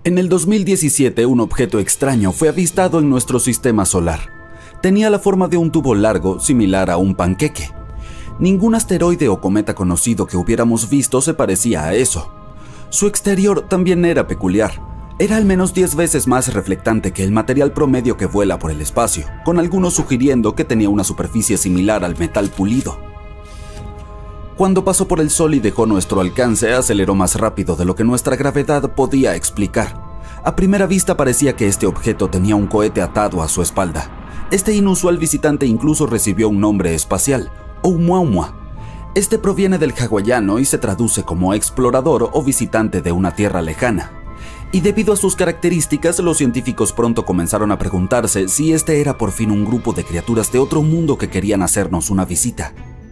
En el 2017, un objeto extraño fue avistado en nuestro sistema solar. Tenía la forma de un tubo largo, similar a un panqueque. Ningún asteroide o cometa conocido que hubiéramos visto se parecía a eso. Su exterior también era peculiar. Era al menos 10 veces más reflectante que el material promedio que vuela por el espacio, con algunos sugiriendo que tenía una superficie similar al metal pulido. Cuando pasó por el Sol y dejó nuestro alcance, aceleró más rápido de lo que nuestra gravedad podía explicar. A primera vista parecía que este objeto tenía un cohete atado a su espalda. Este inusual visitante incluso recibió un nombre espacial, Oumuamua. Este proviene del hawaiano y se traduce como explorador o visitante de una tierra lejana. Y debido a sus características, los científicos pronto comenzaron a preguntarse si este era por fin un grupo de criaturas de otro mundo que querían hacernos una visita.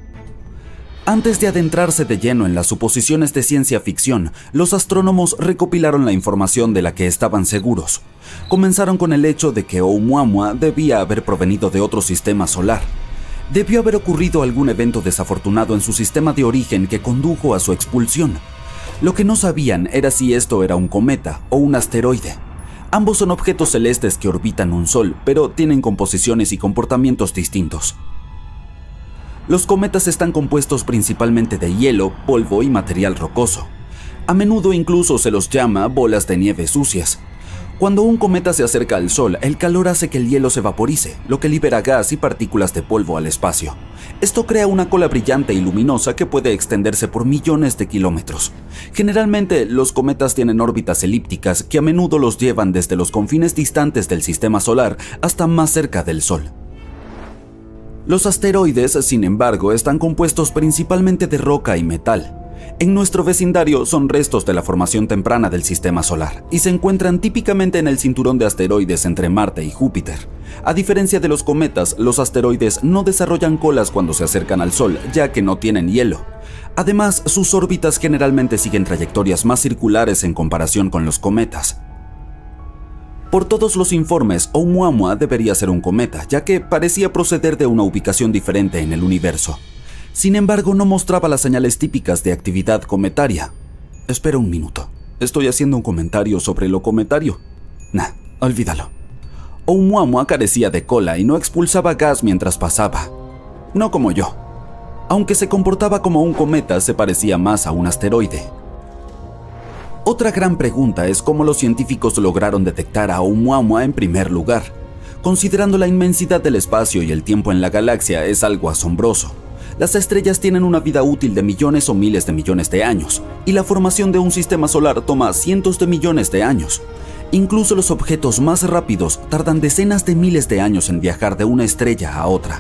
Antes de adentrarse de lleno en las suposiciones de ciencia ficción, los astrónomos recopilaron la información de la que estaban seguros. Comenzaron con el hecho de que Oumuamua debía haber provenido de otro sistema solar. Debió haber ocurrido algún evento desafortunado en su sistema de origen que condujo a su expulsión. Lo que no sabían era si esto era un cometa o un asteroide. Ambos son objetos celestes que orbitan un sol, pero tienen composiciones y comportamientos distintos. Los cometas están compuestos principalmente de hielo, polvo y material rocoso. A menudo incluso se los llama bolas de nieve sucias. Cuando un cometa se acerca al Sol, el calor hace que el hielo se vaporice, lo que libera gas y partículas de polvo al espacio. Esto crea una cola brillante y luminosa que puede extenderse por millones de kilómetros. Generalmente, los cometas tienen órbitas elípticas que a menudo los llevan desde los confines distantes del sistema solar hasta más cerca del Sol. Los asteroides, sin embargo, están compuestos principalmente de roca y metal. En nuestro vecindario son restos de la formación temprana del sistema solar y se encuentran típicamente en el cinturón de asteroides entre Marte y Júpiter. A diferencia de los cometas, los asteroides no desarrollan colas cuando se acercan al Sol, ya que no tienen hielo. Además, sus órbitas generalmente siguen trayectorias más circulares en comparación con los cometas. Por todos los informes, Oumuamua debería ser un cometa, ya que parecía proceder de una ubicación diferente en el universo. Sin embargo, no mostraba las señales típicas de actividad cometaria. Espera un minuto. ¿Estoy haciendo un comentario sobre lo cometario? Nah, olvídalo. Oumuamua carecía de cola y no expulsaba gas mientras pasaba. No como yo. Aunque se comportaba como un cometa, se parecía más a un asteroide. Otra gran pregunta es cómo los científicos lograron detectar a Oumuamua en primer lugar. Considerando la inmensidad del espacio y el tiempo en la galaxia, es algo asombroso. Las estrellas tienen una vida útil de millones o miles de millones de años, y la formación de un sistema solar toma cientos de millones de años. Incluso los objetos más rápidos tardan decenas de miles de años en viajar de una estrella a otra.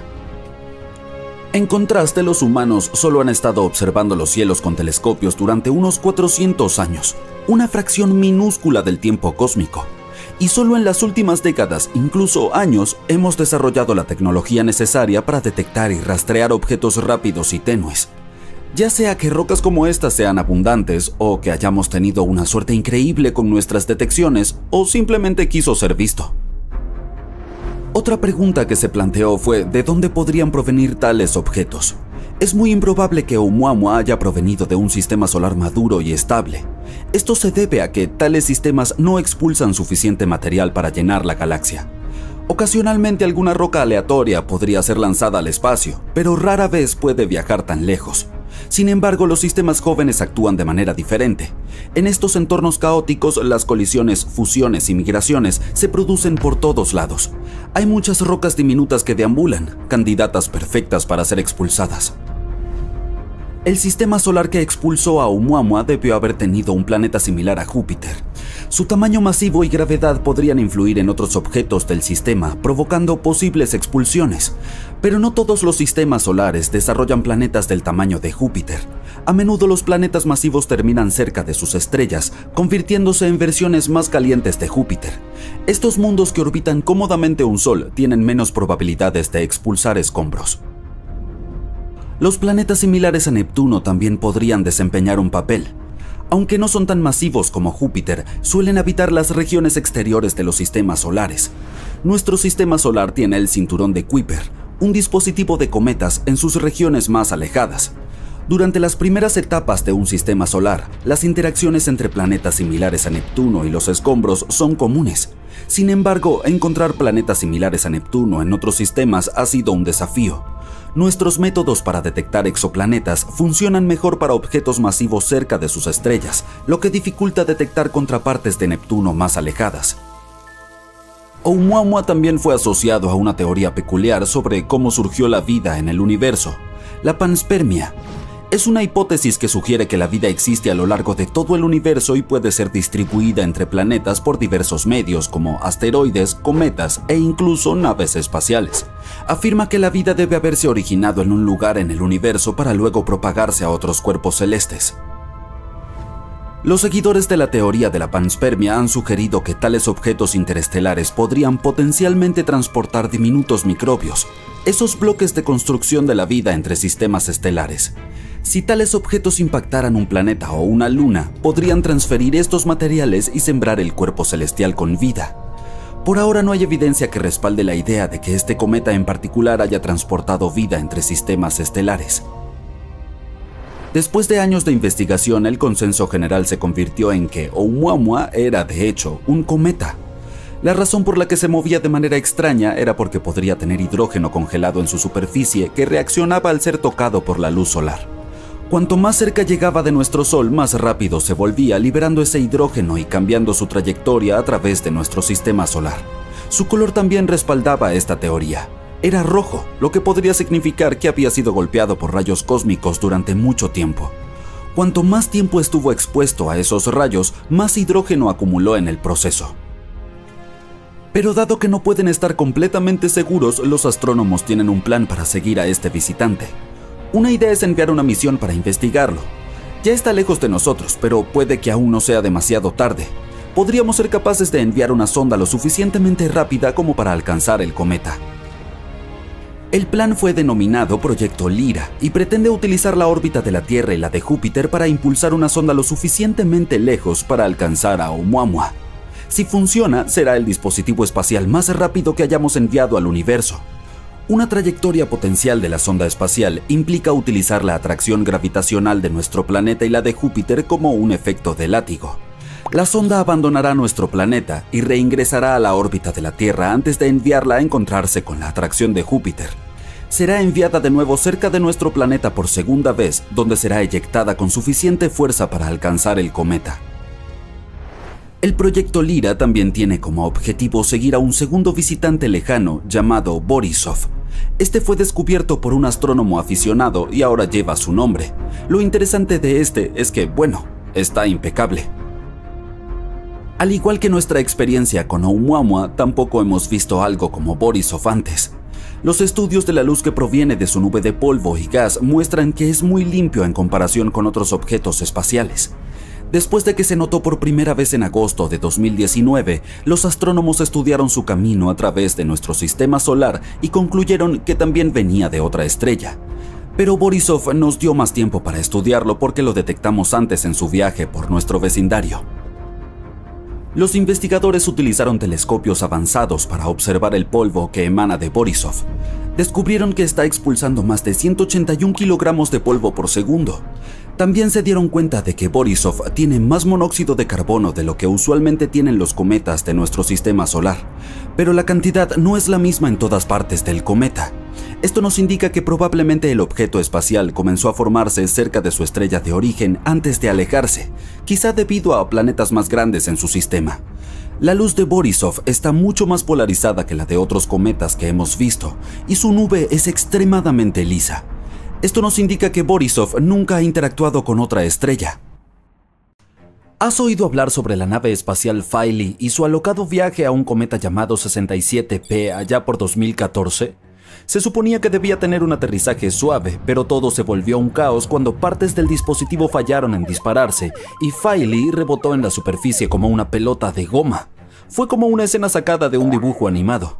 En contraste, los humanos solo han estado observando los cielos con telescopios durante unos 400 años, una fracción minúscula del tiempo cósmico. Y solo en las últimas décadas, incluso años, hemos desarrollado la tecnología necesaria para detectar y rastrear objetos rápidos y tenues. Ya sea que rocas como estas sean abundantes, o que hayamos tenido una suerte increíble con nuestras detecciones, o simplemente quiso ser visto. Otra pregunta que se planteó fue ¿de dónde podrían provenir tales objetos? Es muy improbable que Oumuamua haya provenido de un sistema solar maduro y estable. Esto se debe a que tales sistemas no expulsan suficiente material para llenar la galaxia. Ocasionalmente alguna roca aleatoria podría ser lanzada al espacio, pero rara vez puede viajar tan lejos. Sin embargo, los sistemas jóvenes actúan de manera diferente. En estos entornos caóticos, las colisiones, fusiones y migraciones se producen por todos lados. Hay muchas rocas diminutas que deambulan, candidatas perfectas para ser expulsadas. El sistema solar que expulsó a Oumuamua debió haber tenido un planeta similar a Júpiter. Su tamaño masivo y gravedad podrían influir en otros objetos del sistema, provocando posibles expulsiones. Pero no todos los sistemas solares desarrollan planetas del tamaño de Júpiter. A menudo los planetas masivos terminan cerca de sus estrellas, convirtiéndose en versiones más calientes de Júpiter. Estos mundos que orbitan cómodamente un Sol tienen menos probabilidades de expulsar escombros. Los planetas similares a Neptuno también podrían desempeñar un papel. Aunque no son tan masivos como Júpiter, suelen habitar las regiones exteriores de los sistemas solares. Nuestro sistema solar tiene el cinturón de Kuiper, un dispositivo de cometas en sus regiones más alejadas. Durante las primeras etapas de un sistema solar, las interacciones entre planetas similares a Neptuno y los escombros son comunes. Sin embargo, encontrar planetas similares a Neptuno en otros sistemas ha sido un desafío. Nuestros métodos para detectar exoplanetas funcionan mejor para objetos masivos cerca de sus estrellas, lo que dificulta detectar contrapartes de Neptuno más alejadas. Oumuamua también fue asociado a una teoría peculiar sobre cómo surgió la vida en el universo, la panspermia. Es una hipótesis que sugiere que la vida existe a lo largo de todo el universo y puede ser distribuida entre planetas por diversos medios como asteroides, cometas e incluso naves espaciales. Afirma que la vida debe haberse originado en un lugar en el universo para luego propagarse a otros cuerpos celestes. Los seguidores de la teoría de la panspermia han sugerido que tales objetos interestelares podrían potencialmente transportar diminutos microbios, esos bloques de construcción de la vida entre sistemas estelares. Si tales objetos impactaran un planeta o una luna, podrían transferir estos materiales y sembrar el cuerpo celestial con vida. Por ahora no hay evidencia que respalde la idea de que este cometa en particular haya transportado vida entre sistemas estelares. Después de años de investigación, el consenso general se convirtió en que Oumuamua era, de hecho, un cometa. La razón por la que se movía de manera extraña era porque podría tener hidrógeno congelado en su superficie que reaccionaba al ser tocado por la luz solar. Cuanto más cerca llegaba de nuestro Sol, más rápido se volvía, liberando ese hidrógeno y cambiando su trayectoria a través de nuestro sistema solar. Su color también respaldaba esta teoría. Era rojo, lo que podría significar que había sido golpeado por rayos cósmicos durante mucho tiempo. Cuanto más tiempo estuvo expuesto a esos rayos, más hidrógeno acumuló en el proceso. Pero dado que no pueden estar completamente seguros, los astrónomos tienen un plan para seguir a este visitante. Una idea es enviar una misión para investigarlo. Ya está lejos de nosotros, pero puede que aún no sea demasiado tarde. Podríamos ser capaces de enviar una sonda lo suficientemente rápida como para alcanzar el cometa. El plan fue denominado Proyecto Lyra y pretende utilizar la órbita de la Tierra y la de Júpiter para impulsar una sonda lo suficientemente lejos para alcanzar a Oumuamua. Si funciona, será el dispositivo espacial más rápido que hayamos enviado al universo. Una trayectoria potencial de la sonda espacial implica utilizar la atracción gravitacional de nuestro planeta y la de Júpiter como un efecto de látigo. La sonda abandonará nuestro planeta y reingresará a la órbita de la Tierra antes de enviarla a encontrarse con la atracción de Júpiter. Será enviada de nuevo cerca de nuestro planeta por segunda vez, donde será eyectada con suficiente fuerza para alcanzar el cometa. El proyecto Lyra también tiene como objetivo seguir a un segundo visitante lejano llamado Borisov. Este fue descubierto por un astrónomo aficionado y ahora lleva su nombre. Lo interesante de este es que, bueno, está impecable. Al igual que nuestra experiencia con Oumuamua, tampoco hemos visto algo como Borisov antes. Los estudios de la luz que proviene de su nube de polvo y gas muestran que es muy limpio en comparación con otros objetos espaciales. Después de que se notó por primera vez en agosto de 2019, los astrónomos estudiaron su camino a través de nuestro sistema solar y concluyeron que también venía de otra estrella. Pero Borisov nos dio más tiempo para estudiarlo porque lo detectamos antes en su viaje por nuestro vecindario. Los investigadores utilizaron telescopios avanzados para observar el polvo que emana de Borisov. Descubrieron que está expulsando más de 181 kilogramos de polvo por segundo. También se dieron cuenta de que Borisov tiene más monóxido de carbono de lo que usualmente tienen los cometas de nuestro sistema solar, pero la cantidad no es la misma en todas partes del cometa. Esto nos indica que probablemente el objeto espacial comenzó a formarse cerca de su estrella de origen antes de alejarse, quizá debido a planetas más grandes en su sistema. La luz de Borisov está mucho más polarizada que la de otros cometas que hemos visto, y su nube es extremadamente lisa. Esto nos indica que Borisov nunca ha interactuado con otra estrella. ¿Has oído hablar sobre la nave espacial Philae y su alocado viaje a un cometa llamado 67P allá por 2014? Se suponía que debía tener un aterrizaje suave, pero todo se volvió un caos cuando partes del dispositivo fallaron en dispararse y Philae rebotó en la superficie como una pelota de goma. Fue como una escena sacada de un dibujo animado.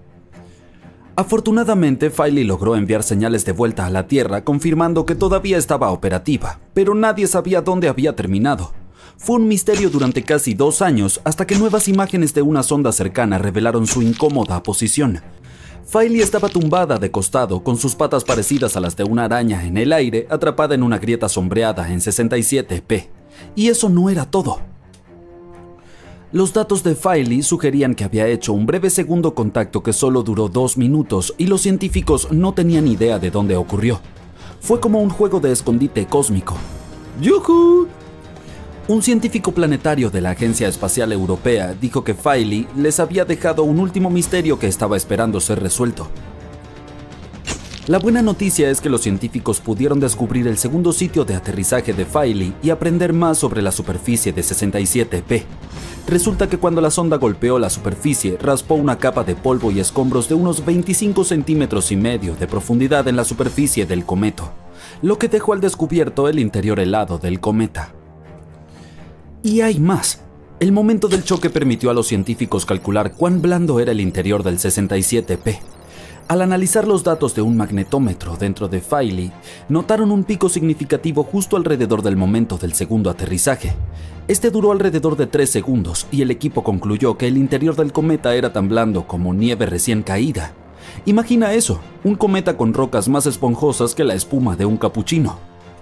Afortunadamente, Philae logró enviar señales de vuelta a la Tierra confirmando que todavía estaba operativa, pero nadie sabía dónde había terminado. Fue un misterio durante casi 2 años hasta que nuevas imágenes de una sonda cercana revelaron su incómoda posición. Philae estaba tumbada de costado, con sus patas parecidas a las de una araña en el aire, atrapada en una grieta sombreada en 67P. Y eso no era todo. Los datos de Philae sugerían que había hecho un breve segundo contacto que solo duró 2 minutos y los científicos no tenían idea de dónde ocurrió. Fue como un juego de escondite cósmico. ¡Yujú! Un científico planetario de la Agencia Espacial Europea dijo que Philae les había dejado un último misterio que estaba esperando ser resuelto. La buena noticia es que los científicos pudieron descubrir el segundo sitio de aterrizaje de Philae y aprender más sobre la superficie de 67P. Resulta que cuando la sonda golpeó la superficie, raspó una capa de polvo y escombros de unos 25 centímetros y medio de profundidad en la superficie del cometa, lo que dejó al descubierto el interior helado del cometa. Y hay más. El momento del choque permitió a los científicos calcular cuán blando era el interior del 67P. Al analizar los datos de un magnetómetro dentro de Philae, notaron un pico significativo justo alrededor del momento del segundo aterrizaje. Este duró alrededor de 3 segundos y el equipo concluyó que el interior del cometa era tan blando como nieve recién caída. Imagina eso, un cometa con rocas más esponjosas que la espuma de un capuchino.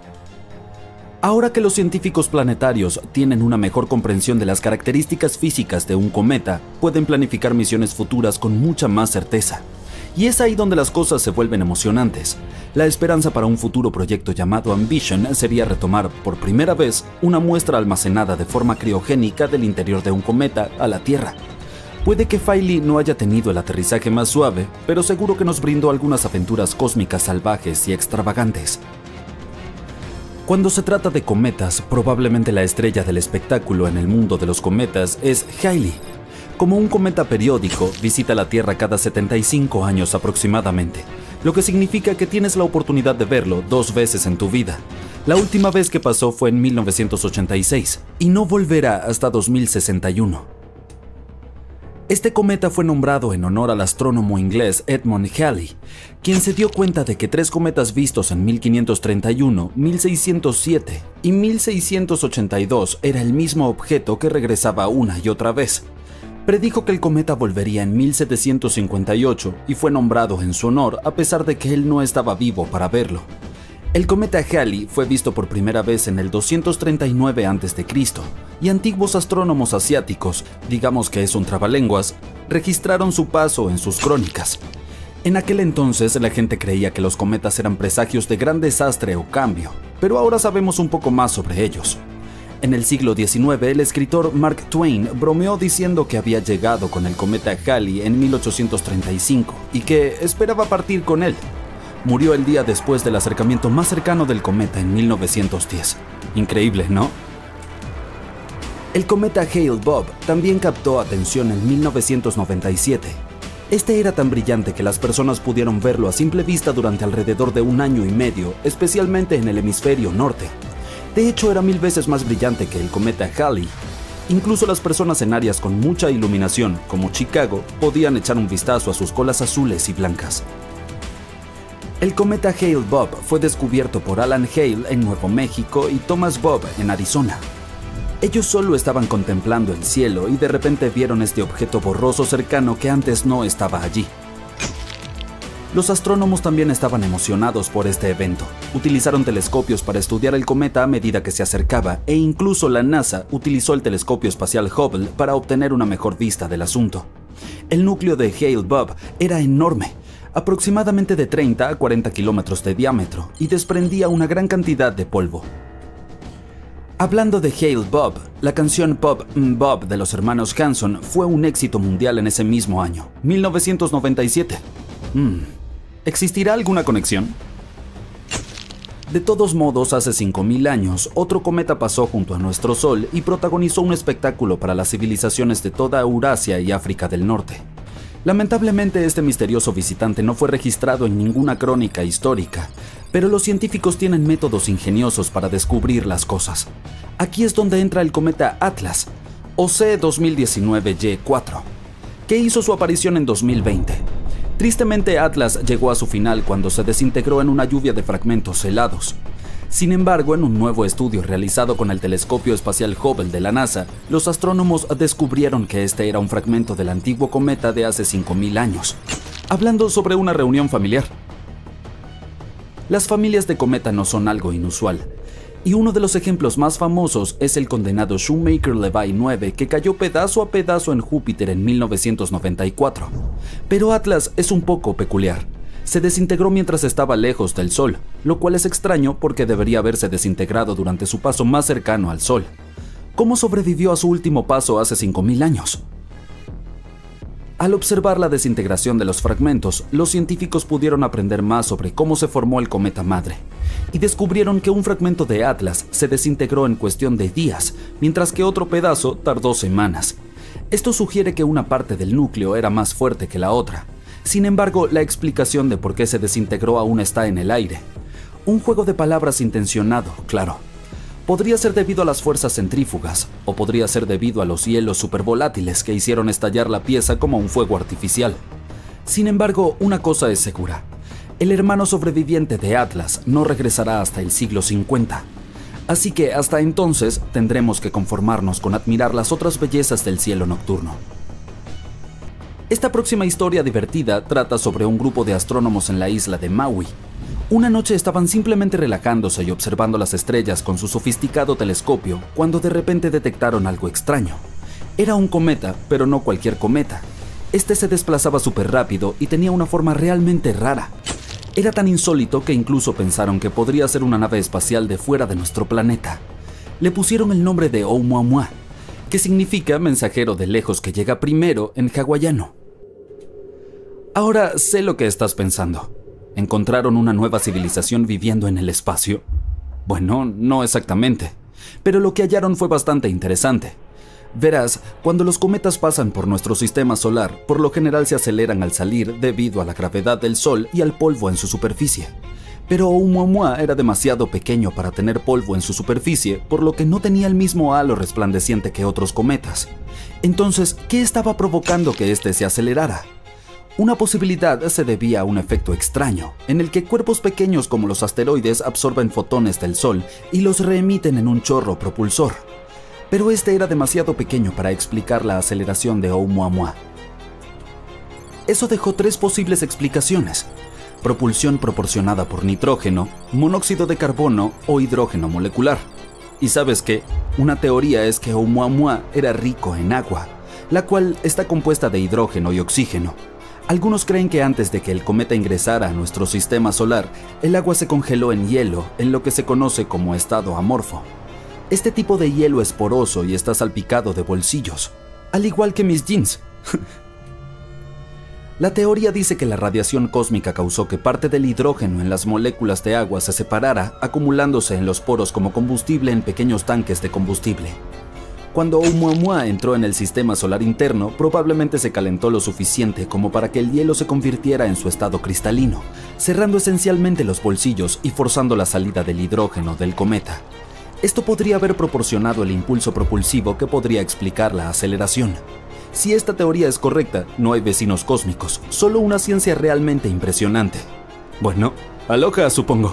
Ahora que los científicos planetarios tienen una mejor comprensión de las características físicas de un cometa, pueden planificar misiones futuras con mucha más certeza. Y es ahí donde las cosas se vuelven emocionantes. La esperanza para un futuro proyecto llamado Ambition sería retomar por primera vez una muestra almacenada de forma criogénica del interior de un cometa a la Tierra. Puede que Philae no haya tenido el aterrizaje más suave, pero seguro que nos brindó algunas aventuras cósmicas salvajes y extravagantes. Cuando se trata de cometas, probablemente la estrella del espectáculo en el mundo de los cometas es Halley. Como un cometa periódico, visita la Tierra cada 75 años aproximadamente, lo que significa que tienes la oportunidad de verlo 2 veces en tu vida. La última vez que pasó fue en 1986 y no volverá hasta 2061. Este cometa fue nombrado en honor al astrónomo inglés Edmund Halley, quien se dio cuenta de que 3 cometas vistos en 1531, 1607 y 1682 era el mismo objeto que regresaba una y otra vez. Predijo que el cometa volvería en 1758 y fue nombrado en su honor a pesar de que él no estaba vivo para verlo. El cometa Halley fue visto por primera vez en el 239 a.C. y antiguos astrónomos asiáticos, digamos que es un trabalenguas, registraron su paso en sus crónicas. En aquel entonces la gente creía que los cometas eran presagios de gran desastre o cambio, pero ahora sabemos un poco más sobre ellos. En el siglo XIX, el escritor Mark Twain bromeó diciendo que había llegado con el cometa Halley en 1835 y que esperaba partir con él. Murió el día después del acercamiento más cercano del cometa en 1910. Increíble, ¿no? El cometa Hale-Bopp también captó atención en 1997. Este era tan brillante que las personas pudieron verlo a simple vista durante alrededor de 1 año y medio, especialmente en el hemisferio norte. De hecho, era 1000 veces más brillante que el cometa Halley. Incluso las personas en áreas con mucha iluminación, como Chicago, podían echar un vistazo a sus colas azules y blancas. El cometa Hale-Bopp fue descubierto por Alan Hale en Nuevo México y Thomas Bob en Arizona. Ellos solo estaban contemplando el cielo y de repente vieron este objeto borroso cercano que antes no estaba allí. Los astrónomos también estaban emocionados por este evento. Utilizaron telescopios para estudiar el cometa a medida que se acercaba e incluso la NASA utilizó el telescopio espacial Hubble para obtener una mejor vista del asunto. El núcleo de Hale-Bopp era enorme, aproximadamente de 30 a 40 kilómetros de diámetro, y desprendía una gran cantidad de polvo. Hablando de Hale-Bopp, la canción Pop Bob de los hermanos Hanson fue un éxito mundial en ese mismo año, 1997. ¿Existirá alguna conexión? De todos modos, hace 5000 años, otro cometa pasó junto a nuestro Sol y protagonizó un espectáculo para las civilizaciones de toda Eurasia y África del Norte. Lamentablemente, este misterioso visitante no fue registrado en ninguna crónica histórica, pero los científicos tienen métodos ingeniosos para descubrir las cosas. Aquí es donde entra el cometa Atlas, o C2019Y4, que hizo su aparición en 2020. Tristemente, Atlas llegó a su final cuando se desintegró en una lluvia de fragmentos helados. Sin embargo, en un nuevo estudio realizado con el telescopio espacial Hubble de la NASA, los astrónomos descubrieron que este era un fragmento del antiguo cometa de hace 5000 años. hablando sobre una reunión familiar. Las familias de cometa no son algo inusual, y uno de los ejemplos más famosos es el condenado Shoemaker-Levy 9 que cayó pedazo a pedazo en Júpiter en 1994. Pero Atlas es un poco peculiar. Se desintegró mientras estaba lejos del Sol, lo cual es extraño porque debería haberse desintegrado durante su paso más cercano al Sol. ¿Cómo sobrevivió a su último paso hace 5000 años? Al observar la desintegración de los fragmentos, los científicos pudieron aprender más sobre cómo se formó el cometa madre, y descubrieron que un fragmento de Atlas se desintegró en cuestión de días, mientras que otro pedazo tardó semanas. Esto sugiere que una parte del núcleo era más fuerte que la otra. Sin embargo, la explicación de por qué se desintegró aún está en el aire. Un juego de palabras intencionado, claro. Podría ser debido a las fuerzas centrífugas, o podría ser debido a los hielos supervolátiles que hicieron estallar la pieza como un fuego artificial. Sin embargo, una cosa es segura. El hermano sobreviviente de Atlas no regresará hasta el siglo 50. Así que hasta entonces tendremos que conformarnos con admirar las otras bellezas del cielo nocturno. Esta próxima historia divertida trata sobre un grupo de astrónomos en la isla de Maui. Una noche estaban simplemente relajándose y observando las estrellas con su sofisticado telescopio cuando de repente detectaron algo extraño. Era un cometa, pero no cualquier cometa. Este se desplazaba súper rápido y tenía una forma realmente rara. Era tan insólito que incluso pensaron que podría ser una nave espacial de fuera de nuestro planeta. Le pusieron el nombre de Oumuamua, que significa mensajero de lejos que llega primero en hawaiano. Ahora sé lo que estás pensando. ¿Encontraron una nueva civilización viviendo en el espacio? Bueno, no exactamente, pero lo que hallaron fue bastante interesante. Verás, cuando los cometas pasan por nuestro sistema solar, por lo general se aceleran al salir debido a la gravedad del Sol y al polvo en su superficie. Pero Oumuamua era demasiado pequeño para tener polvo en su superficie, por lo que no tenía el mismo halo resplandeciente que otros cometas. Entonces, ¿qué estaba provocando que este se acelerara? Una posibilidad se debía a un efecto extraño, en el que cuerpos pequeños como los asteroides absorben fotones del Sol y los reemiten en un chorro propulsor. Pero este era demasiado pequeño para explicar la aceleración de Oumuamua. Eso dejó tres posibles explicaciones: propulsión proporcionada por nitrógeno, monóxido de carbono o hidrógeno molecular. ¿Y sabes qué? Una teoría es que Oumuamua era rico en agua, la cual está compuesta de hidrógeno y oxígeno. Algunos creen que antes de que el cometa ingresara a nuestro sistema solar, el agua se congeló en hielo, en lo que se conoce como estado amorfo. Este tipo de hielo es poroso y está salpicado de bolsillos, al igual que mis jeans. La teoría dice que la radiación cósmica causó que parte del hidrógeno en las moléculas de agua se separara, acumulándose en los poros como combustible en pequeños tanques de combustible. Cuando Oumuamua entró en el sistema solar interno, probablemente se calentó lo suficiente como para que el hielo se convirtiera en su estado cristalino, cerrando esencialmente los bolsillos y forzando la salida del hidrógeno del cometa. Esto podría haber proporcionado el impulso propulsivo que podría explicar la aceleración. Si esta teoría es correcta, no hay vecinos cósmicos, solo una ciencia realmente impresionante. Bueno, aloha, supongo.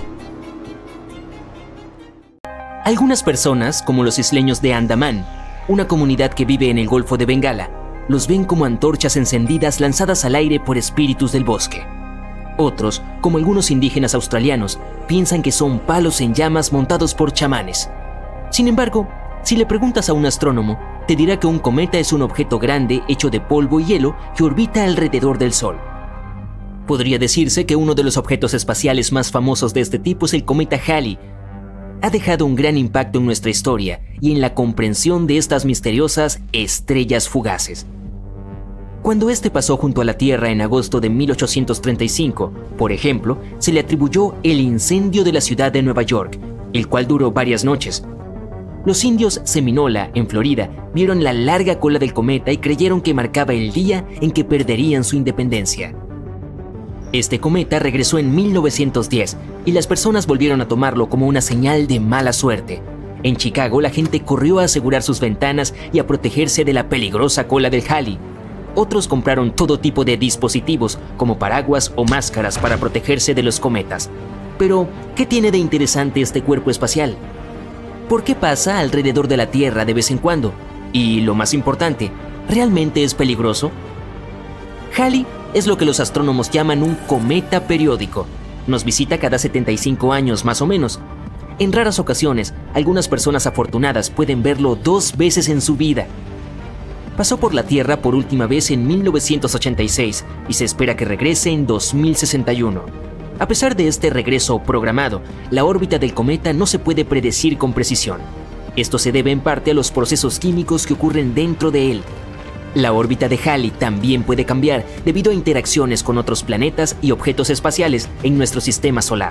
Algunas personas, como los isleños de Andamán, una comunidad que vive en el Golfo de Bengala, los ven como antorchas encendidas lanzadas al aire por espíritus del bosque. Otros, como algunos indígenas australianos, piensan que son palos en llamas montados por chamanes. Sin embargo, si le preguntas a un astrónomo, te dirá que un cometa es un objeto grande hecho de polvo y hielo que orbita alrededor del Sol. Podría decirse que uno de los objetos espaciales más famosos de este tipo es el cometa Halley. Ha dejado un gran impacto en nuestra historia y en la comprensión de estas misteriosas estrellas fugaces. Cuando este pasó junto a la Tierra en agosto de 1835, por ejemplo, se le atribuyó el incendio de la ciudad de Nueva York, el cual duró varias noches. Los indios Seminola, en Florida, vieron la larga cola del cometa y creyeron que marcaba el día en que perderían su independencia. Este cometa regresó en 1910 y las personas volvieron a tomarlo como una señal de mala suerte. En Chicago, la gente corrió a asegurar sus ventanas y a protegerse de la peligrosa cola del Halley. Otros compraron todo tipo de dispositivos, como paraguas o máscaras para protegerse de los cometas. Pero, ¿qué tiene de interesante este cuerpo espacial? ¿Por qué pasa alrededor de la Tierra de vez en cuando? Y lo más importante, ¿realmente es peligroso? Halley Es lo que los astrónomos llaman un cometa periódico. Nos visita cada 75 años más o menos. En raras ocasiones, algunas personas afortunadas pueden verlo 2 veces en su vida. Pasó por la Tierra por última vez en 1986 y se espera que regrese en 2061. A pesar de este regreso programado, la órbita del cometa no se puede predecir con precisión. Esto se debe en parte a los procesos químicos que ocurren dentro de él. La órbita de Halley también puede cambiar debido a interacciones con otros planetas y objetos espaciales en nuestro sistema solar.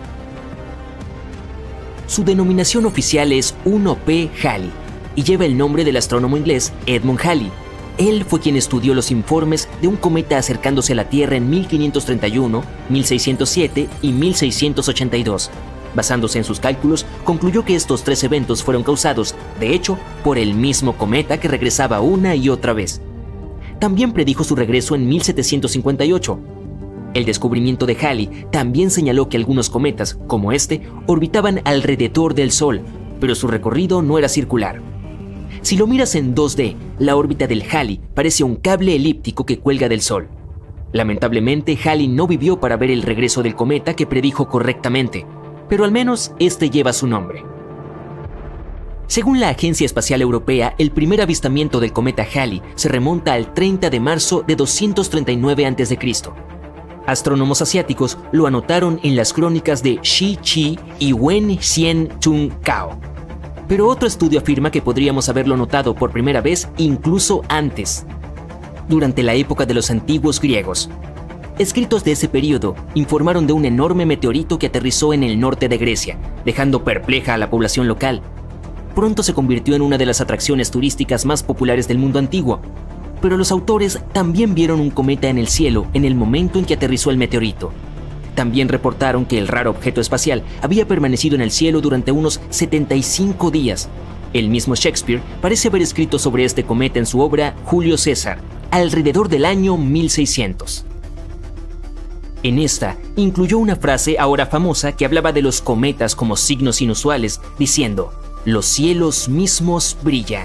Su denominación oficial es 1P Halley y lleva el nombre del astrónomo inglés Edmund Halley. Él fue quien estudió los informes de un cometa acercándose a la Tierra en 1531, 1607 y 1682. Basándose en sus cálculos, concluyó que estos 3 eventos fueron causados, de hecho, por el mismo cometa que regresaba una y otra vez. También predijo su regreso en 1758. El descubrimiento de Halley también señaló que algunos cometas, como este, orbitaban alrededor del Sol, pero su recorrido no era circular. Si lo miras en 2D, la órbita del Halley parece un cable elíptico que cuelga del Sol. Lamentablemente, Halley no vivió para ver el regreso del cometa que predijo correctamente, pero al menos este lleva su nombre. Según la Agencia Espacial Europea, el primer avistamiento del cometa Halley se remonta al 30 de marzo de 239 a.C. Astrónomos asiáticos lo anotaron en las crónicas de Shi Chi y Wen Xian Chung Cao. Pero otro estudio afirma que podríamos haberlo notado por primera vez incluso antes, durante la época de los antiguos griegos. Escritos de ese periodo informaron de un enorme meteorito que aterrizó en el norte de Grecia, dejando perpleja a la población local. Pronto se convirtió en una de las atracciones turísticas más populares del mundo antiguo, pero los autores también vieron un cometa en el cielo en el momento en que aterrizó el meteorito. También reportaron que el raro objeto espacial había permanecido en el cielo durante unos 75 días. El mismo Shakespeare parece haber escrito sobre este cometa en su obra Julio César, alrededor del año 1600. En esta, incluyó una frase ahora famosa que hablaba de los cometas como signos inusuales, diciendo: «Los cielos mismos brillan».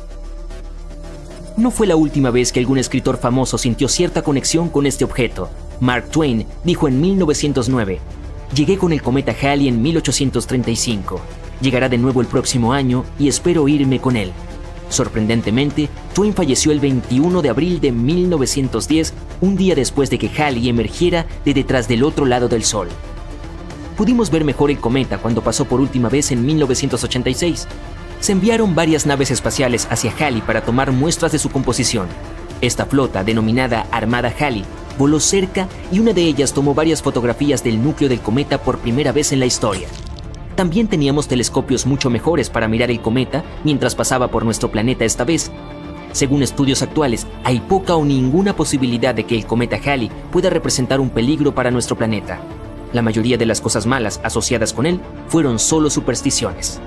No fue la última vez que algún escritor famoso sintió cierta conexión con este objeto. Mark Twain dijo en 1909, «Llegué con el cometa Halley en 1835. Llegará de nuevo el próximo año y espero irme con él». Sorprendentemente, Twain falleció el 21 de abril de 1910, un día después de que Halley emergiera de detrás del otro lado del Sol. Pudimos ver mejor el cometa cuando pasó por última vez en 1986. Se enviaron varias naves espaciales hacia Halley para tomar muestras de su composición. Esta flota, denominada Armada Halley, voló cerca y una de ellas tomó varias fotografías del núcleo del cometa por primera vez en la historia. También teníamos telescopios mucho mejores para mirar el cometa mientras pasaba por nuestro planeta esta vez. Según estudios actuales, hay poca o ninguna posibilidad de que el cometa Halley pueda representar un peligro para nuestro planeta. La mayoría de las cosas malas asociadas con él fueron solo supersticiones.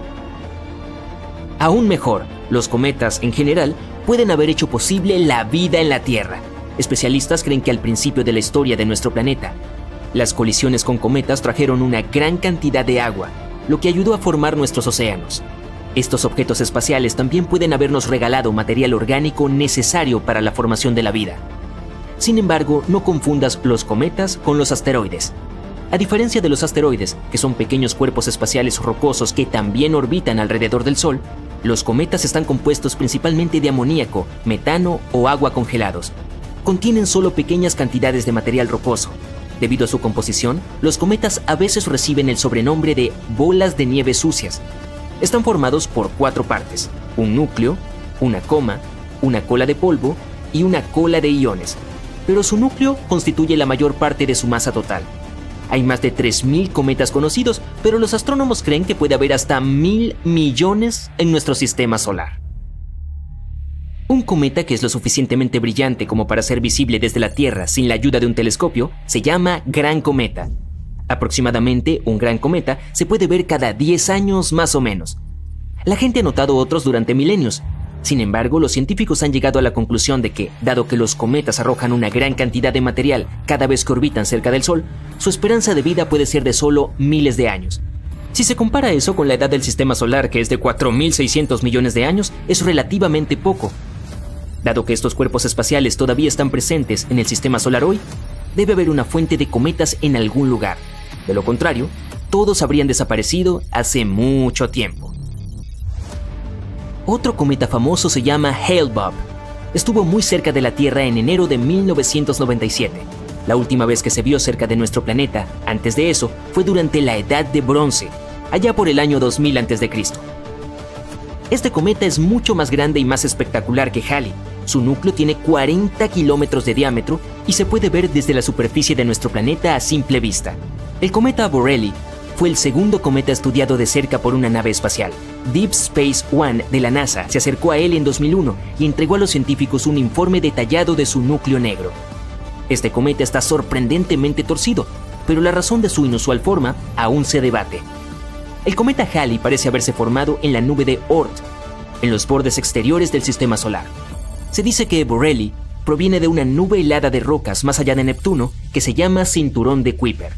Aún mejor, los cometas en general pueden haber hecho posible la vida en la Tierra. Especialistas creen que al principio de la historia de nuestro planeta, las colisiones con cometas trajeron una gran cantidad de agua, lo que ayudó a formar nuestros océanos. Estos objetos espaciales también pueden habernos regalado material orgánico necesario para la formación de la vida. Sin embargo, no confundas los cometas con los asteroides. A diferencia de los asteroides, que son pequeños cuerpos espaciales rocosos que también orbitan alrededor del Sol, los cometas están compuestos principalmente de amoníaco, metano o agua congelados. Contienen solo pequeñas cantidades de material rocoso. Debido a su composición, los cometas a veces reciben el sobrenombre de bolas de nieve sucias. Están formados por 4 partes: un núcleo, una coma, una cola de polvo y una cola de iones. Pero su núcleo constituye la mayor parte de su masa total. Hay más de 3.000 cometas conocidos, pero los astrónomos creen que puede haber hasta 1.000 millones en nuestro sistema solar. Un cometa que es lo suficientemente brillante como para ser visible desde la Tierra sin la ayuda de un telescopio se llama Gran Cometa. Aproximadamente un gran cometa se puede ver cada 10 años más o menos. La gente ha notado otros durante milenios. Sin embargo, los científicos han llegado a la conclusión de que, dado que los cometas arrojan una gran cantidad de material cada vez que orbitan cerca del Sol, su esperanza de vida puede ser de solo miles de años. Si se compara eso con la edad del sistema solar, que es de 4.600 millones de años, es relativamente poco. Dado que estos cuerpos espaciales todavía están presentes en el sistema solar hoy, debe haber una fuente de cometas en algún lugar. De lo contrario, todos habrían desaparecido hace mucho tiempo. Otro cometa famoso se llama Hale-Bopp. Estuvo muy cerca de la Tierra en enero de 1997. La última vez que se vio cerca de nuestro planeta, antes de eso, fue durante la Edad de Bronce, allá por el año 2000 a.C. Este cometa es mucho más grande y más espectacular que Halley. Su núcleo tiene 40 kilómetros de diámetro y se puede ver desde la superficie de nuestro planeta a simple vista. El cometa Borrelly fue el segundo cometa estudiado de cerca por una nave espacial. Deep Space One de la NASA se acercó a él en 2001 y entregó a los científicos un informe detallado de su núcleo negro. Este cometa está sorprendentemente torcido, pero la razón de su inusual forma aún se debate. El cometa Halley parece haberse formado en la nube de Oort, en los bordes exteriores del sistema solar. Se dice que Borrelly proviene de una nube helada de rocas más allá de Neptuno que se llama Cinturón de Kuiper.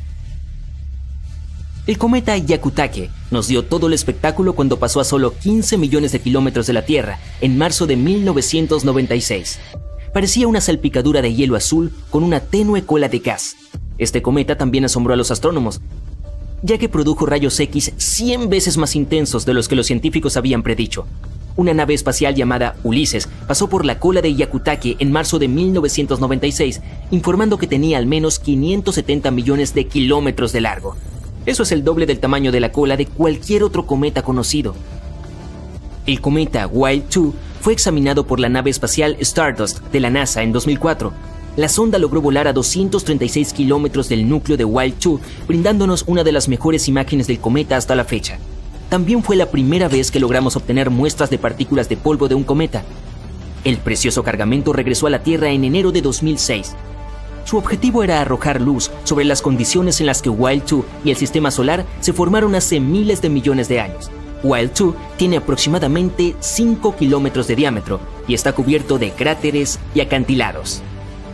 El cometa Hyakutake nos dio todo el espectáculo cuando pasó a solo 15 millones de kilómetros de la Tierra en marzo de 1996. Parecía una salpicadura de hielo azul con una tenue cola de gas. Este cometa también asombró a los astrónomos, ya que produjo rayos X 100 veces más intensos de los que los científicos habían predicho. Una nave espacial llamada Ulises pasó por la cola de Hyakutake en marzo de 1996, informando que tenía al menos 570 millones de kilómetros de largo. Eso es el doble del tamaño de la cola de cualquier otro cometa conocido. El cometa Wild 2 fue examinado por la nave espacial Stardust de la NASA en 2004. La sonda logró volar a 236 kilómetros del núcleo de Wild 2, brindándonos una de las mejores imágenes del cometa hasta la fecha. También fue la primera vez que logramos obtener muestras de partículas de polvo de un cometa. El precioso cargamento regresó a la Tierra en enero de 2006. Su objetivo era arrojar luz sobre las condiciones en las que Wild 2 y el sistema solar se formaron hace miles de millones de años. Wild 2 tiene aproximadamente 5 kilómetros de diámetro y está cubierto de cráteres y acantilados.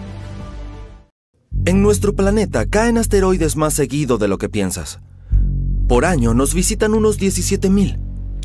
En nuestro planeta caen asteroides más seguido de lo que piensas. Por año nos visitan unos 17,000.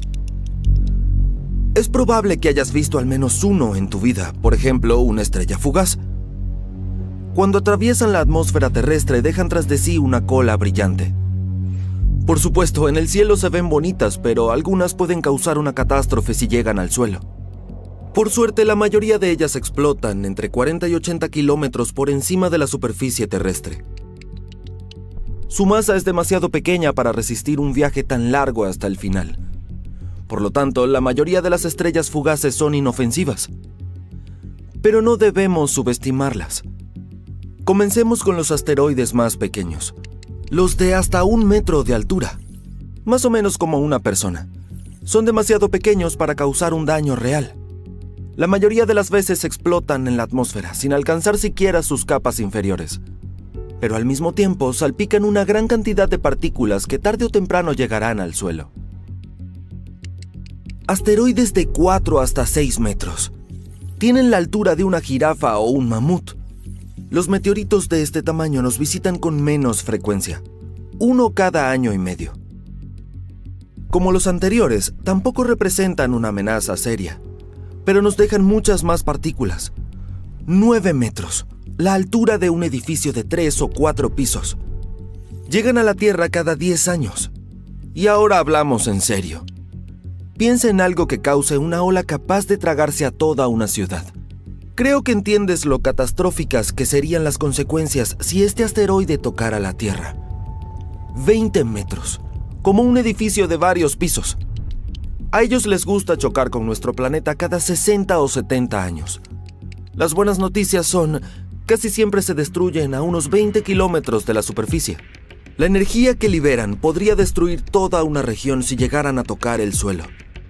Es probable que hayas visto al menos uno en tu vida, por ejemplo, una estrella fugaz. Cuando atraviesan la atmósfera terrestre dejan tras de sí una cola brillante. Por supuesto, en el cielo se ven bonitas, pero algunas pueden causar una catástrofe si llegan al suelo. Por suerte, la mayoría de ellas explotan entre 40 y 80 kilómetros por encima de la superficie terrestre. Su masa es demasiado pequeña para resistir un viaje tan largo hasta el final. Por lo tanto, la mayoría de las estrellas fugaces son inofensivas. Pero no debemos subestimarlas. Comencemos con los asteroides más pequeños. Los de hasta 1 metro de altura, más o menos como una persona, son demasiado pequeños para causar un daño real. La mayoría de las veces explotan en la atmósfera sin alcanzar siquiera sus capas inferiores, pero al mismo tiempo salpican una gran cantidad de partículas que tarde o temprano llegarán al suelo. Asteroides de 4 hasta 6 metros. Tienen la altura de una jirafa o un mamut. Los meteoritos de este tamaño nos visitan con menos frecuencia, uno cada año y medio. Como los anteriores, tampoco representan una amenaza seria, pero nos dejan muchas más partículas. 9 metros, la altura de un edificio de 3 o 4 pisos. Llegan a la Tierra cada 10 años. Y ahora hablamos en serio. Piensa en algo que cause una ola capaz de tragarse a toda una ciudad. Creo que entiendes lo catastróficas que serían las consecuencias si este asteroide tocara la Tierra. 20 metros, como un edificio de varios pisos. A ellos les gusta chocar con nuestro planeta cada 60 o 70 años. Las buenas noticias son, casi siempre se destruyen a unos 20 kilómetros de la superficie. La energía que liberan podría destruir toda una región si llegaran a tocar el suelo.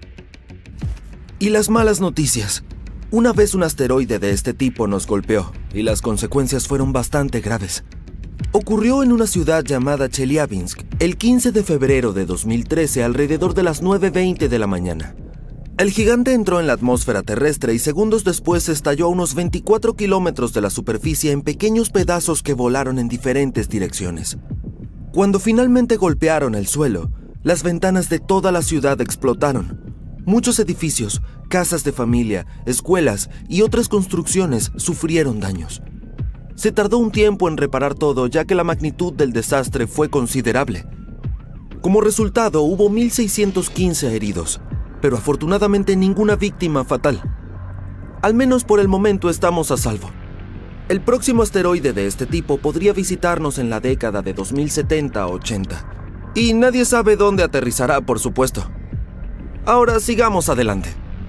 Y las malas noticias. Una vez un asteroide de este tipo nos golpeó, y las consecuencias fueron bastante graves. Ocurrió en una ciudad llamada Chelyabinsk el 15 de febrero de 2013 alrededor de las 9:20 de la mañana. El gigante entró en la atmósfera terrestre y segundos después estalló a unos 24 kilómetros de la superficie en pequeños pedazos que volaron en diferentes direcciones. Cuando finalmente golpearon el suelo, las ventanas de toda la ciudad explotaron. Muchos edificios, Casas de familia, escuelas y otras construcciones sufrieron daños. Se tardó un tiempo en reparar todo, ya que la magnitud del desastre fue considerable. Como resultado, hubo 1.615 heridos, pero afortunadamente ninguna víctima fatal. Al menos por el momento estamos a salvo. El próximo asteroide de este tipo podría visitarnos en la década de 2070-80. Y nadie sabe dónde aterrizará, por supuesto. Ahora sigamos adelante.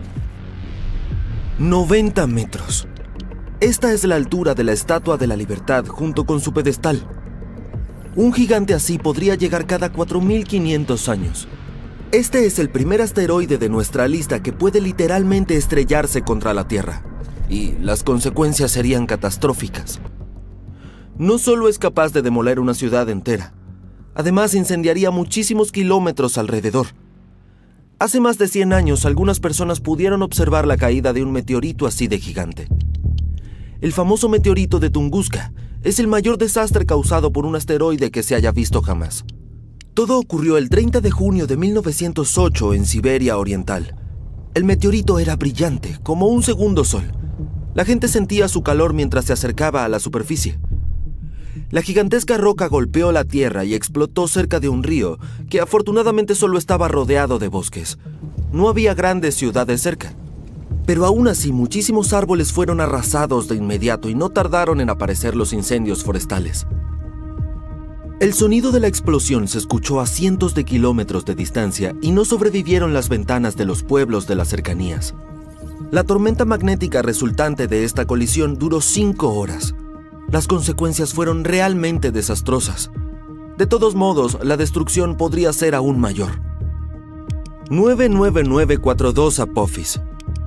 90 metros. Esta es la altura de la Estatua de la Libertad junto con su pedestal. Un gigante así podría llegar cada 4.500 años. Este es el primer asteroide de nuestra lista que puede literalmente estrellarse contra la Tierra. Y las consecuencias serían catastróficas. No solo es capaz de demoler una ciudad entera, además incendiaría muchísimos kilómetros alrededor. Hace más de 100 años, algunas personas pudieron observar la caída de un meteorito así de gigante. El famoso meteorito de Tunguska es el mayor desastre causado por un asteroide que se haya visto jamás. Todo ocurrió el 30 de junio de 1908 en Siberia Oriental. El meteorito era brillante, como un segundo sol. La gente sentía su calor mientras se acercaba a la superficie. La gigantesca roca golpeó la tierra y explotó cerca de un río que afortunadamente solo estaba rodeado de bosques. No había grandes ciudades cerca. Pero aún así, muchísimos árboles fueron arrasados de inmediato y no tardaron en aparecer los incendios forestales. El sonido de la explosión se escuchó a cientos de kilómetros de distancia y no sobrevivieron las ventanas de los pueblos de las cercanías. La tormenta magnética resultante de esta colisión duró 5 horas. Las consecuencias fueron realmente desastrosas. De todos modos, la destrucción podría ser aún mayor. 99942 Apophis.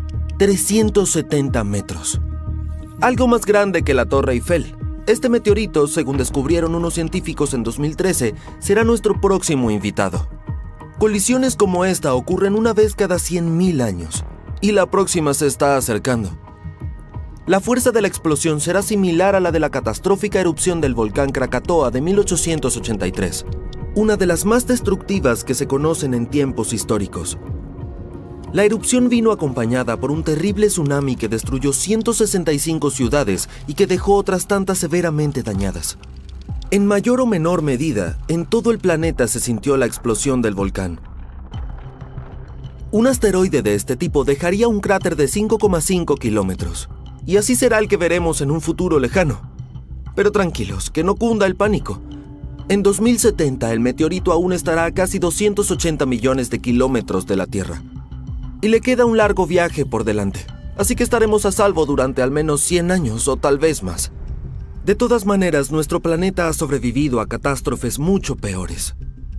370 metros. Algo más grande que la Torre Eiffel. Este meteorito, según descubrieron unos científicos en 2013, será nuestro próximo invitado. Colisiones como esta ocurren una vez cada 100.000 años, y la próxima se está acercando. La fuerza de la explosión será similar a la de la catastrófica erupción del volcán Krakatoa de 1883, una de las más destructivas que se conocen en tiempos históricos. La erupción vino acompañada por un terrible tsunami que destruyó 165 ciudades y que dejó otras tantas severamente dañadas. En mayor o menor medida, en todo el planeta se sintió la explosión del volcán. Un asteroide de este tipo dejaría un cráter de 5,5 kilómetros, y así será el que veremos en un futuro lejano. Pero tranquilos, que no cunda el pánico. En 2070, el meteorito aún estará a casi 280 millones de kilómetros de la Tierra. Y le queda un largo viaje por delante, así que estaremos a salvo durante al menos 100 años o tal vez más. De todas maneras, nuestro planeta ha sobrevivido a catástrofes mucho peores.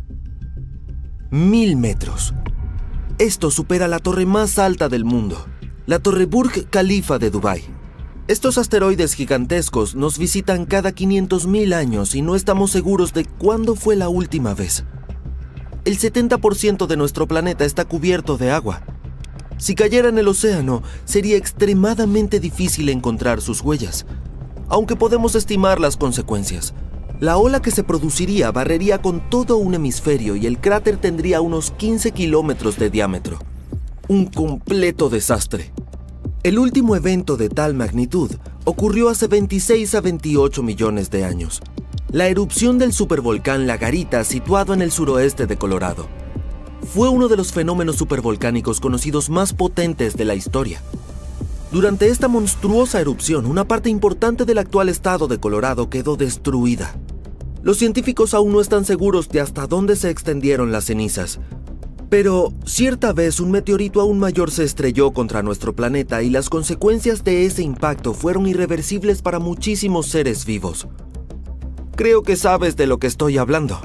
1000 metros. Esto supera la torre más alta del mundo, la Torre Burj Khalifa de Dubái. Estos asteroides gigantescos nos visitan cada 500.000 años y no estamos seguros de cuándo fue la última vez. El 70% de nuestro planeta está cubierto de agua. Si cayera en el océano, sería extremadamente difícil encontrar sus huellas, aunque podemos estimar las consecuencias. La ola que se produciría barrería con todo un hemisferio y el cráter tendría unos 15 kilómetros de diámetro. Un completo desastre. El último evento de tal magnitud ocurrió hace 26 a 28 millones de años. La erupción del supervolcán La Garita, situado en el suroeste de Colorado. Fue uno de los fenómenos supervolcánicos conocidos más potentes de la historia. Durante esta monstruosa erupción, una parte importante del actual estado de Colorado quedó destruida. Los científicos aún no están seguros de hasta dónde se extendieron las cenizas. Pero cierta vez un meteorito aún mayor se estrelló contra nuestro planeta y las consecuencias de ese impacto fueron irreversibles para muchísimos seres vivos. Creo que sabes de lo que estoy hablando.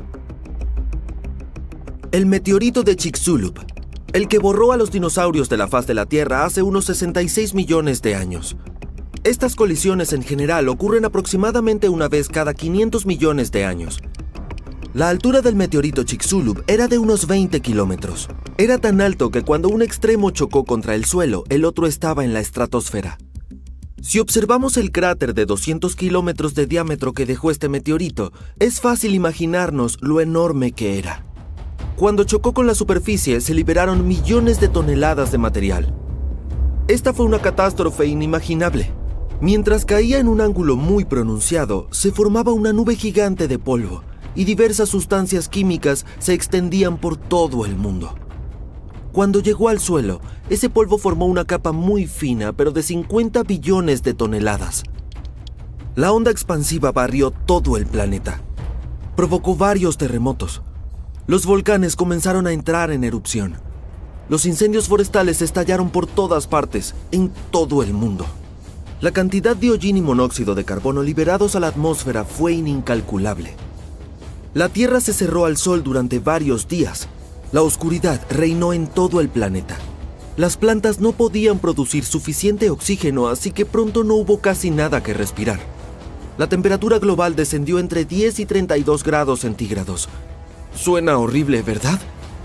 El meteorito de Chicxulub, el que borró a los dinosaurios de la faz de la Tierra hace unos 66 millones de años. Estas colisiones en general ocurren aproximadamente una vez cada 500 millones de años. La altura del meteorito Chicxulub era de unos 20 kilómetros. Era tan alto que cuando un extremo chocó contra el suelo, el otro estaba en la estratosfera. Si observamos el cráter de 200 kilómetros de diámetro que dejó este meteorito, es fácil imaginarnos lo enorme que era. Cuando chocó con la superficie, se liberaron millones de toneladas de material. Esta fue una catástrofe inimaginable. Mientras caía en un ángulo muy pronunciado, se formaba una nube gigante de polvo y diversas sustancias químicas se extendían por todo el mundo. Cuando llegó al suelo, ese polvo formó una capa muy fina, pero de 50 billones de toneladas. La onda expansiva barrió todo el planeta. Provocó varios terremotos. Los volcanes comenzaron a entrar en erupción. Los incendios forestales estallaron por todas partes, en todo el mundo. La cantidad de hollín y monóxido de carbono liberados a la atmósfera fue incalculable. La Tierra se cerró al Sol durante varios días. La oscuridad reinó en todo el planeta. Las plantas no podían producir suficiente oxígeno, así que pronto no hubo casi nada que respirar. La temperatura global descendió entre 10 y 32 grados centígrados. Suena horrible, ¿verdad?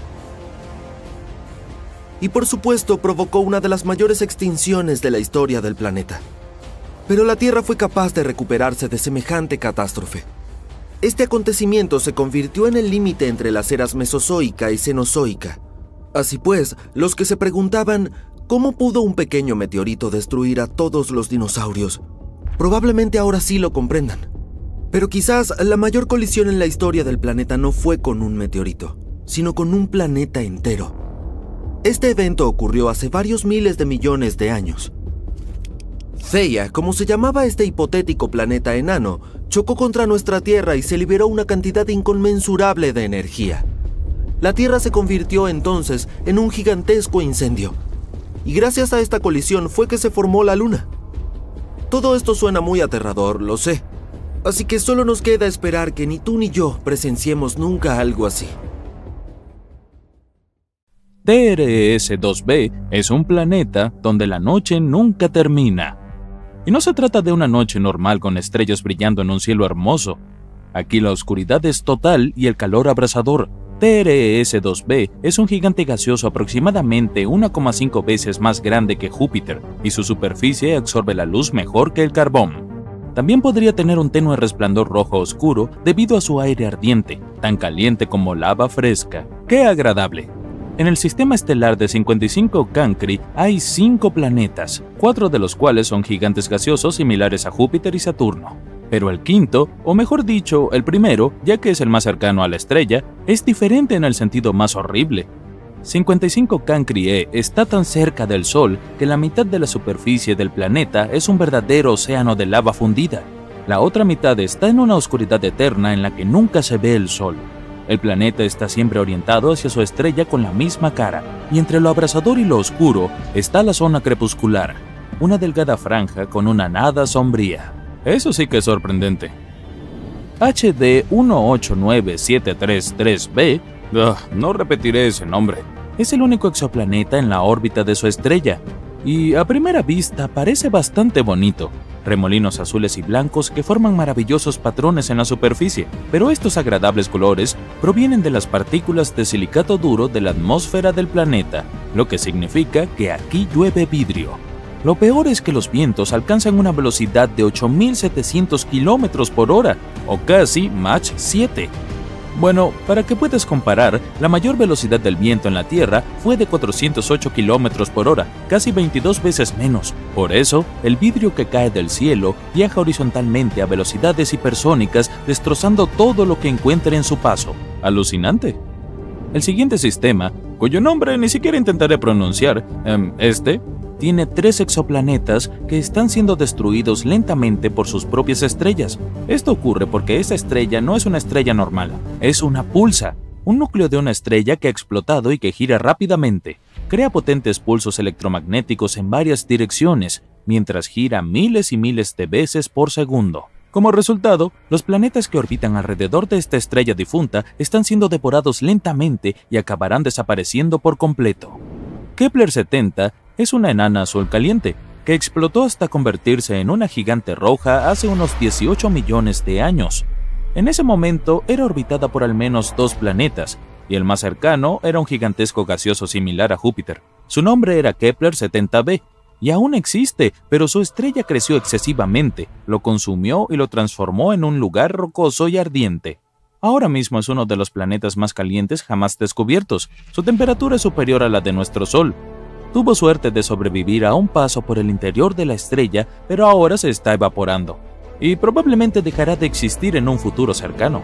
Y por supuesto provocó una de las mayores extinciones de la historia del planeta. Pero la Tierra fue capaz de recuperarse de semejante catástrofe. Este acontecimiento se convirtió en el límite entre las eras Mesozoica y Cenozoica. Así pues, los que se preguntaban ¿cómo pudo un pequeño meteorito destruir a todos los dinosaurios? Probablemente ahora sí lo comprendan. Pero quizás la mayor colisión en la historia del planeta no fue con un meteorito, sino con un planeta entero. Este evento ocurrió hace varios miles de millones de años. Theia, como se llamaba este hipotético planeta enano, chocó contra nuestra Tierra y se liberó una cantidad inconmensurable de energía. La Tierra se convirtió entonces en un gigantesco incendio. Y gracias a esta colisión fue que se formó la Luna. Todo esto suena muy aterrador, lo sé. Así que solo nos queda esperar que ni tú ni yo presenciemos nunca algo así. TRS-2b es un planeta donde la noche nunca termina. Y no se trata de una noche normal con estrellas brillando en un cielo hermoso. Aquí la oscuridad es total y el calor abrasador. TRS-2b es un gigante gaseoso aproximadamente 1,5 veces más grande que Júpiter y su superficie absorbe la luz mejor que el carbón. También podría tener un tenue resplandor rojo oscuro debido a su aire ardiente, tan caliente como lava fresca. ¡Qué agradable! En el sistema estelar de 55 Cancri hay 5 planetas, 4 de los cuales son gigantes gaseosos similares a Júpiter y Saturno. Pero el quinto, o mejor dicho, el primero, ya que es el más cercano a la estrella, es diferente en el sentido más horrible. 55 Cancri E está tan cerca del Sol que la mitad de la superficie del planeta es un verdadero océano de lava fundida. La otra mitad está en una oscuridad eterna en la que nunca se ve el Sol. El planeta está siempre orientado hacia su estrella con la misma cara, y entre lo abrasador y lo oscuro está la zona crepuscular, una delgada franja con una nada sombría. Eso sí que es sorprendente. HD 189733b, no repetiré ese nombre, es el único exoplaneta en la órbita de su estrella, y a primera vista parece bastante bonito. Remolinos azules y blancos que forman maravillosos patrones en la superficie, pero estos agradables colores provienen de las partículas de silicato duro de la atmósfera del planeta, lo que significa que aquí llueve vidrio. Lo peor es que los vientos alcanzan una velocidad de 8.700 km por hora, o casi Mach 7. Bueno, para que puedas comparar, la mayor velocidad del viento en la Tierra fue de 408 km por hora, casi 22 veces menos. Por eso, el vidrio que cae del cielo viaja horizontalmente a velocidades hipersónicas, destrozando todo lo que encuentre en su paso. ¡Alucinante! El siguiente sistema, cuyo nombre ni siquiera intentaré pronunciar, tiene 3 exoplanetas que están siendo destruidos lentamente por sus propias estrellas. Esto ocurre porque esta estrella no es una estrella normal, es una pulsa, un núcleo de una estrella que ha explotado y que gira rápidamente. Crea potentes pulsos electromagnéticos en varias direcciones, mientras gira miles y miles de veces por segundo. Como resultado, los planetas que orbitan alrededor de esta estrella difunta están siendo devorados lentamente y acabarán desapareciendo por completo. Kepler 70 es una enana azul caliente, que explotó hasta convertirse en una gigante roja hace unos 18 millones de años. En ese momento era orbitada por al menos 2 planetas, y el más cercano era un gigantesco gaseoso similar a Júpiter. Su nombre era Kepler 70b, y aún existe, pero su estrella creció excesivamente, lo consumió y lo transformó en un lugar rocoso y ardiente. Ahora mismo es uno de los planetas más calientes jamás descubiertos. Su temperatura es superior a la de nuestro Sol. Tuvo suerte de sobrevivir a un paso por el interior de la estrella, pero ahora se está evaporando, y probablemente dejará de existir en un futuro cercano.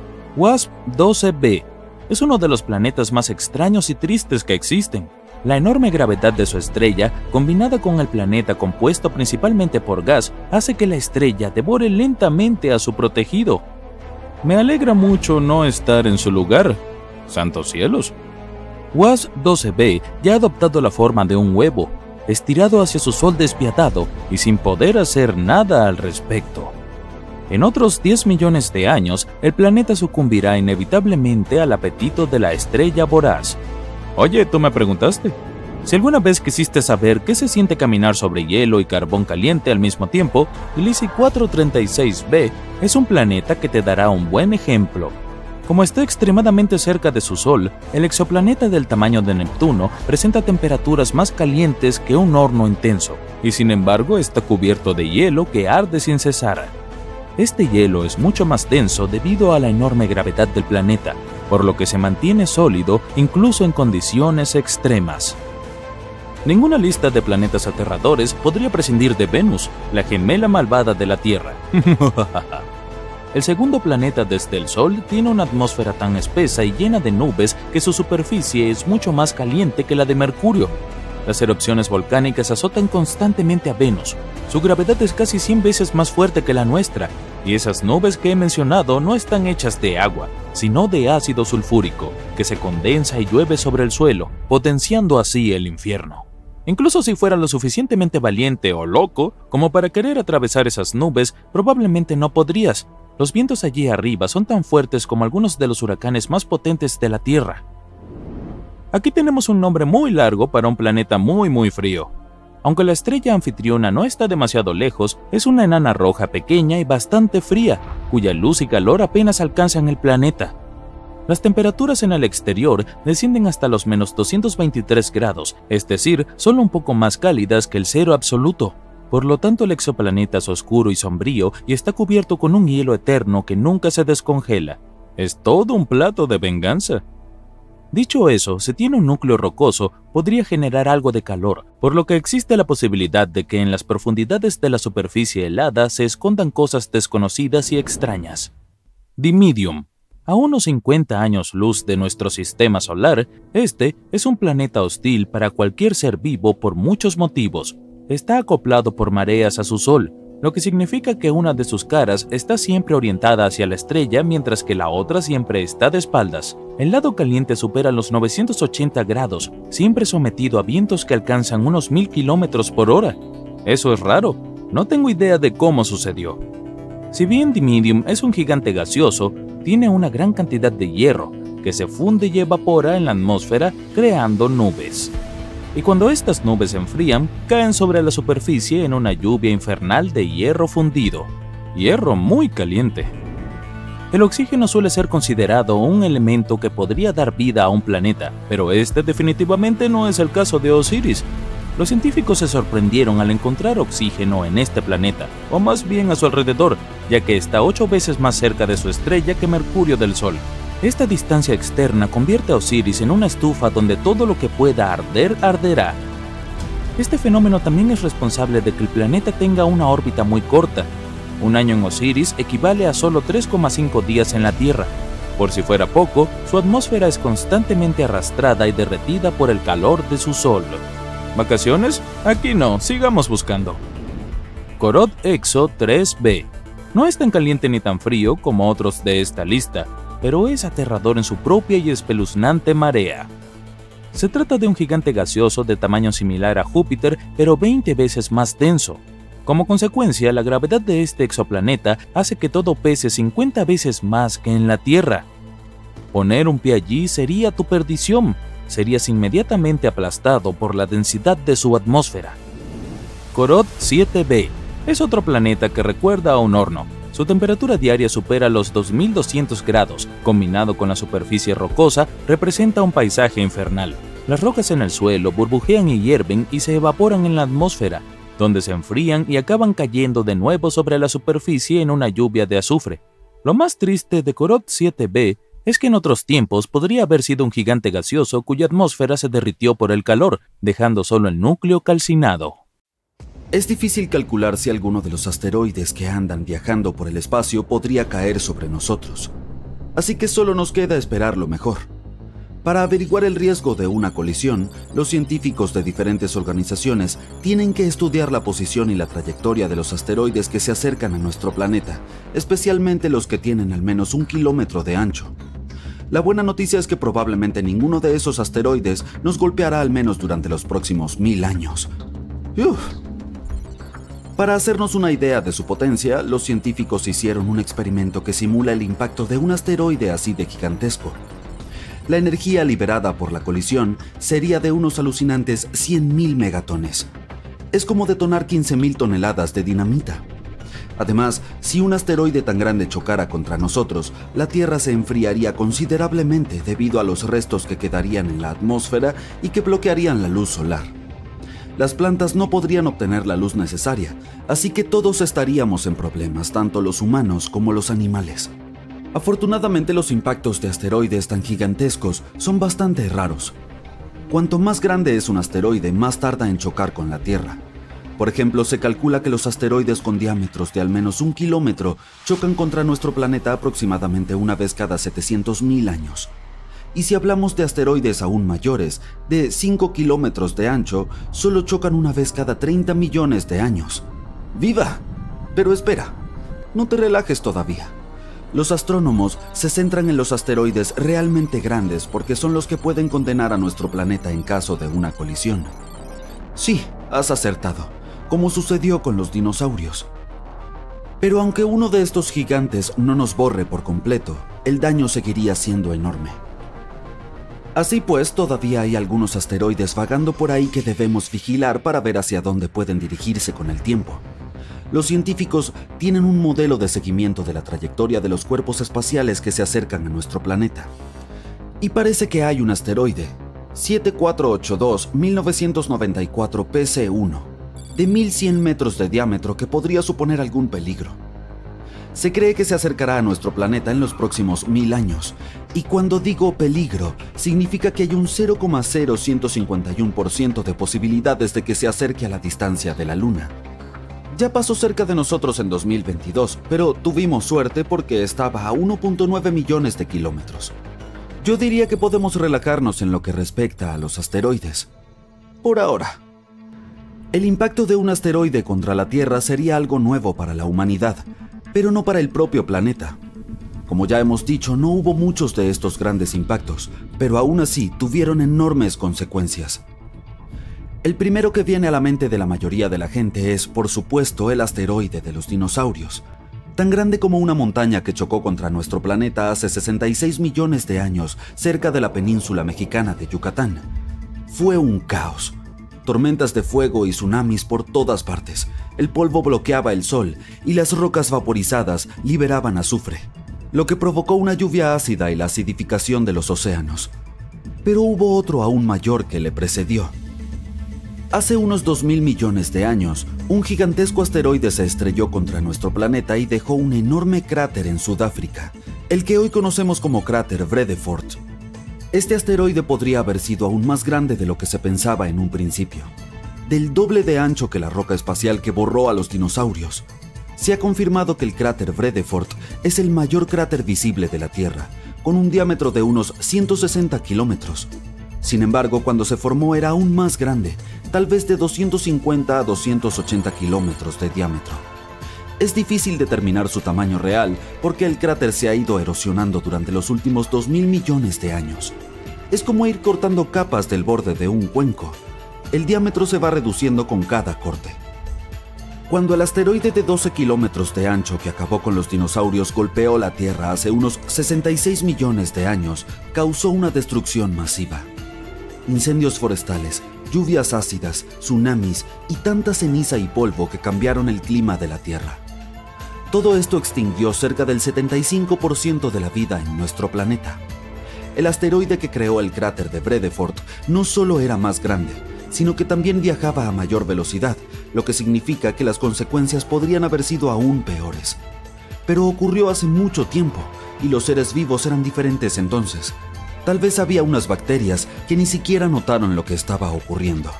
WASP-12b es uno de los planetas más extraños y tristes que existen. La enorme gravedad de su estrella, combinada con el planeta compuesto principalmente por gas, hace que la estrella devore lentamente a su protegido. Me alegra mucho no estar en su lugar. ¡Santos cielos! WASP-12b ya ha adoptado la forma de un huevo, estirado hacia su sol despiadado y sin poder hacer nada al respecto. En otros 10 millones de años, el planeta sucumbirá inevitablemente al apetito de la estrella voraz. Oye, ¿tú me preguntaste? Si alguna vez quisiste saber qué se siente caminar sobre hielo y carbón caliente al mismo tiempo, Gliese 436b es un planeta que te dará un buen ejemplo. Como está extremadamente cerca de su Sol, el exoplaneta del tamaño de Neptuno presenta temperaturas más calientes que un horno intenso, y sin embargo está cubierto de hielo que arde sin cesar. Este hielo es mucho más denso debido a la enorme gravedad del planeta, por lo que se mantiene sólido incluso en condiciones extremas. Ninguna lista de planetas aterradores podría prescindir de Venus, la gemela malvada de la Tierra. El segundo planeta desde el Sol tiene una atmósfera tan espesa y llena de nubes que su superficie es mucho más caliente que la de Mercurio. Las erupciones volcánicas azotan constantemente a Venus. Su gravedad es casi 100 veces más fuerte que la nuestra, y esas nubes que he mencionado no están hechas de agua, sino de ácido sulfúrico, que se condensa y llueve sobre el suelo, potenciando así el infierno. Incluso si fuera lo suficientemente valiente o loco como para querer atravesar esas nubes, probablemente no podrías. Los vientos allí arriba son tan fuertes como algunos de los huracanes más potentes de la Tierra. Aquí tenemos un nombre muy largo para un planeta muy frío. Aunque la estrella anfitriona no está demasiado lejos, es una enana roja pequeña y bastante fría, cuya luz y calor apenas alcanzan el planeta. Las temperaturas en el exterior descienden hasta los menos 223 grados, es decir, solo un poco más cálidas que el cero absoluto. Por lo tanto, el exoplaneta es oscuro y sombrío y está cubierto con un hielo eterno que nunca se descongela. Es todo un plato de venganza. Dicho eso, si tiene un núcleo rocoso, podría generar algo de calor, por lo que existe la posibilidad de que en las profundidades de la superficie helada se escondan cosas desconocidas y extrañas. Dimidium. A unos 50 años luz de nuestro sistema solar, este es un planeta hostil para cualquier ser vivo por muchos motivos. Está acoplado por mareas a su Sol, lo que significa que una de sus caras está siempre orientada hacia la estrella mientras que la otra siempre está de espaldas. El lado caliente supera los 980 grados, siempre sometido a vientos que alcanzan unos 1000 kilómetros por hora. Eso es raro, no tengo idea de cómo sucedió. Si bien Dimidium es un gigante gaseoso, tiene una gran cantidad de hierro, que se funde y evapora en la atmósfera creando nubes. Y cuando estas nubes se enfrían, caen sobre la superficie en una lluvia infernal de hierro fundido. Hierro muy caliente. El oxígeno suele ser considerado un elemento que podría dar vida a un planeta, pero este definitivamente no es el caso de Osiris. Los científicos se sorprendieron al encontrar oxígeno en este planeta, o más bien a su alrededor, ya que está 8 veces más cerca de su estrella que Mercurio del Sol. Esta distancia externa convierte a Osiris en una estufa donde todo lo que pueda arder, arderá. Este fenómeno también es responsable de que el planeta tenga una órbita muy corta. Un año en Osiris equivale a solo 3,5 días en la Tierra. Por si fuera poco, su atmósfera es constantemente arrastrada y derretida por el calor de su Sol. ¿Vacaciones? Aquí no, sigamos buscando. Corot Exo 3b. No es tan caliente ni tan frío como otros de esta lista, pero es aterrador en su propia y espeluznante marea. Se trata de un gigante gaseoso de tamaño similar a Júpiter, pero 20 veces más denso. Como consecuencia, la gravedad de este exoplaneta hace que todo pese 50 veces más que en la Tierra. Poner un pie allí sería tu perdición. Serías inmediatamente aplastado por la densidad de su atmósfera. Corot 7b es otro planeta que recuerda a un horno. Su temperatura diaria supera los 2200 grados, combinado con la superficie rocosa, representa un paisaje infernal. Las rocas en el suelo burbujean y hierven y se evaporan en la atmósfera, donde se enfrían y acaban cayendo de nuevo sobre la superficie en una lluvia de azufre. Lo más triste de Corot 7b es que en otros tiempos podría haber sido un gigante gaseoso cuya atmósfera se derritió por el calor, dejando solo el núcleo calcinado. Es difícil calcular si alguno de los asteroides que andan viajando por el espacio podría caer sobre nosotros, así que solo nos queda esperar lo mejor. Para averiguar el riesgo de una colisión, los científicos de diferentes organizaciones tienen que estudiar la posición y la trayectoria de los asteroides que se acercan a nuestro planeta, especialmente los que tienen al menos 1 kilómetro de ancho. La buena noticia es que probablemente ninguno de esos asteroides nos golpeará al menos durante los próximos 1000 años. ¡Uf! Para hacernos una idea de su potencia, los científicos hicieron un experimento que simula el impacto de un asteroide así de gigantesco. La energía liberada por la colisión sería de unos alucinantes 100.000 megatones. Es como detonar 15.000 toneladas de dinamita. Además, si un asteroide tan grande chocara contra nosotros, la Tierra se enfriaría considerablemente debido a los restos que quedarían en la atmósfera y que bloquearían la luz solar. Las plantas no podrían obtener la luz necesaria, así que todos estaríamos en problemas, tanto los humanos como los animales. Afortunadamente, los impactos de asteroides tan gigantescos son bastante raros. Cuanto más grande es un asteroide, más tarda en chocar con la Tierra. Por ejemplo, se calcula que los asteroides con diámetros de al menos 1 kilómetro chocan contra nuestro planeta aproximadamente una vez cada 700.000 años. Y si hablamos de asteroides aún mayores, de 5 kilómetros de ancho, solo chocan una vez cada 30 millones de años. ¡Viva! Pero espera, no te relajes todavía. Los astrónomos se centran en los asteroides realmente grandes porque son los que pueden condenar a nuestro planeta en caso de una colisión. Sí, has acertado, como sucedió con los dinosaurios. Pero aunque uno de estos gigantes no nos borre por completo, el daño seguiría siendo enorme. Así pues, todavía hay algunos asteroides vagando por ahí que debemos vigilar para ver hacia dónde pueden dirigirse con el tiempo. Los científicos tienen un modelo de seguimiento de la trayectoria de los cuerpos espaciales que se acercan a nuestro planeta. Y parece que hay un asteroide, 7482-1994 PC1, de 1100 metros de diámetro que podría suponer algún peligro. Se cree que se acercará a nuestro planeta en los próximos 1000 años, y cuando digo peligro, significa que hay un 0,0151% de posibilidades de que se acerque a la distancia de la Luna. Ya pasó cerca de nosotros en 2022, pero tuvimos suerte porque estaba a 1.9 millones de kilómetros. Yo diría que podemos relajarnos en lo que respecta a los asteroides. Por ahora. El impacto de un asteroide contra la Tierra sería algo nuevo para la humanidad, pero no para el propio planeta. Como ya hemos dicho, no hubo muchos de estos grandes impactos, pero aún así tuvieron enormes consecuencias. El primero que viene a la mente de la mayoría de la gente es, por supuesto, el asteroide de los dinosaurios, tan grande como una montaña que chocó contra nuestro planeta hace 66 millones de años cerca de la península mexicana de Yucatán. Fue un caos. Tormentas de fuego y tsunamis por todas partes. El polvo bloqueaba el sol y las rocas vaporizadas liberaban azufre, lo que provocó una lluvia ácida y la acidificación de los océanos. Pero hubo otro aún mayor que le precedió. Hace unos 2000 millones de años, un gigantesco asteroide se estrelló contra nuestro planeta y dejó un enorme cráter en Sudáfrica, el que hoy conocemos como cráter Vredefort. Este asteroide podría haber sido aún más grande de lo que se pensaba en un principio, del doble de ancho que la roca espacial que borró a los dinosaurios. Se ha confirmado que el cráter Vredefort es el mayor cráter visible de la Tierra, con un diámetro de unos 160 kilómetros. Sin embargo, cuando se formó era aún más grande, tal vez de 250 a 280 kilómetros de diámetro. Es difícil determinar su tamaño real porque el cráter se ha ido erosionando durante los últimos 2000 millones de años. Es como ir cortando capas del borde de un cuenco. El diámetro se va reduciendo con cada corte. Cuando el asteroide de 12 kilómetros de ancho que acabó con los dinosaurios golpeó la Tierra hace unos 66 millones de años, causó una destrucción masiva. Incendios forestales, lluvias ácidas, tsunamis y tanta ceniza y polvo que cambiaron el clima de la Tierra. Todo esto extinguió cerca del 75% de la vida en nuestro planeta. El asteroide que creó el cráter de Vredefort no solo era más grande, sino que también viajaba a mayor velocidad, lo que significa que las consecuencias podrían haber sido aún peores. pero ocurrió hace mucho tiempo y los seres vivos eran diferentes entonces. Tal vez había unas bacterias que ni siquiera notaron lo que estaba ocurriendo.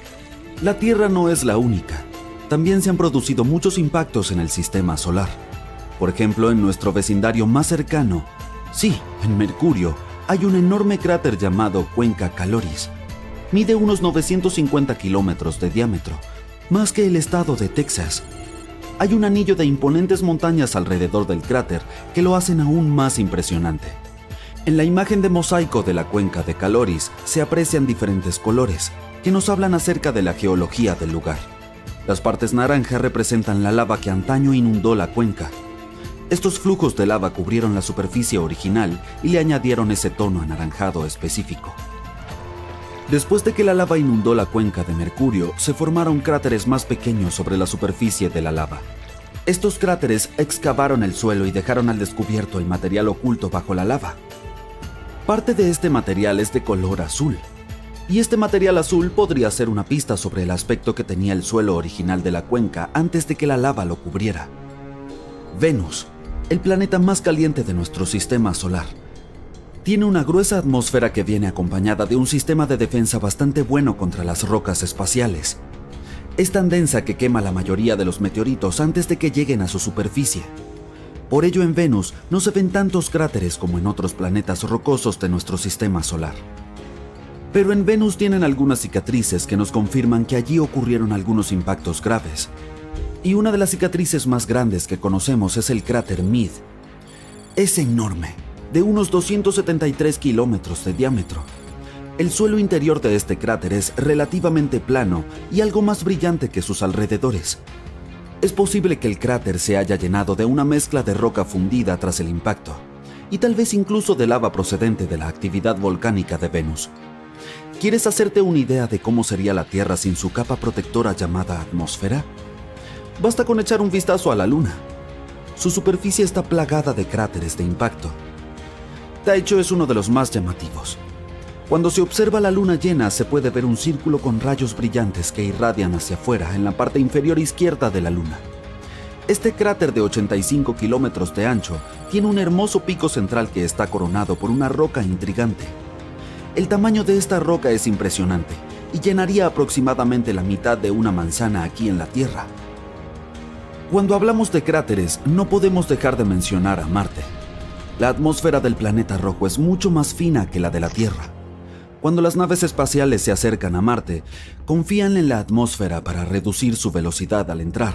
La Tierra no es la única. También se han producido muchos impactos en el sistema solar. Por ejemplo, en nuestro vecindario más cercano, sí, en Mercurio, hay un enorme cráter llamado Cuenca Caloris. Mide unos 950 kilómetros de diámetro, más que el estado de Texas. Hay un anillo de imponentes montañas alrededor del cráter que lo hacen aún más impresionante. En la imagen de mosaico de la cuenca de Caloris se aprecian diferentes colores que nos hablan acerca de la geología del lugar. Las partes naranjas representan la lava que antaño inundó la cuenca. Estos flujos de lava cubrieron la superficie original y le añadieron ese tono anaranjado específico. Después de que la lava inundó la cuenca de Mercurio, se formaron cráteres más pequeños sobre la superficie de la lava. Estos cráteres excavaron el suelo y dejaron al descubierto el material oculto bajo la lava. Parte de este material es de color azul, y este material azul podría ser una pista sobre el aspecto que tenía el suelo original de la cuenca antes de que la lava lo cubriera. Venus, el planeta más caliente de nuestro sistema solar, tiene una gruesa atmósfera que viene acompañada de un sistema de defensa bastante bueno contra las rocas espaciales. Es tan densa que quema la mayoría de los meteoritos antes de que lleguen a su superficie. Por ello, en Venus no se ven tantos cráteres como en otros planetas rocosos de nuestro sistema solar. Pero en Venus tienen algunas cicatrices que nos confirman que allí ocurrieron algunos impactos graves. Y una de las cicatrices más grandes que conocemos es el cráter Meade. Es enorme, de unos 273 kilómetros de diámetro. El suelo interior de este cráter es relativamente plano y algo más brillante que sus alrededores. Es posible que el cráter se haya llenado de una mezcla de roca fundida tras el impacto, y tal vez incluso de lava procedente de la actividad volcánica de Venus. ¿Quieres hacerte una idea de cómo sería la Tierra sin su capa protectora llamada atmósfera? Basta con echar un vistazo a la Luna. Su superficie está plagada de cráteres de impacto. De hecho, es uno de los más llamativos. Cuando se observa la luna llena, se puede ver un círculo con rayos brillantes que irradian hacia afuera en la parte inferior izquierda de la luna. Este cráter de 85 kilómetros de ancho tiene un hermoso pico central que está coronado por una roca intrigante. El tamaño de esta roca es impresionante y llenaría aproximadamente la mitad de una manzana aquí en la Tierra. Cuando hablamos de cráteres, no podemos dejar de mencionar a Marte. La atmósfera del planeta rojo es mucho más fina que la de la Tierra. Cuando las naves espaciales se acercan a Marte, confían en la atmósfera para reducir su velocidad al entrar.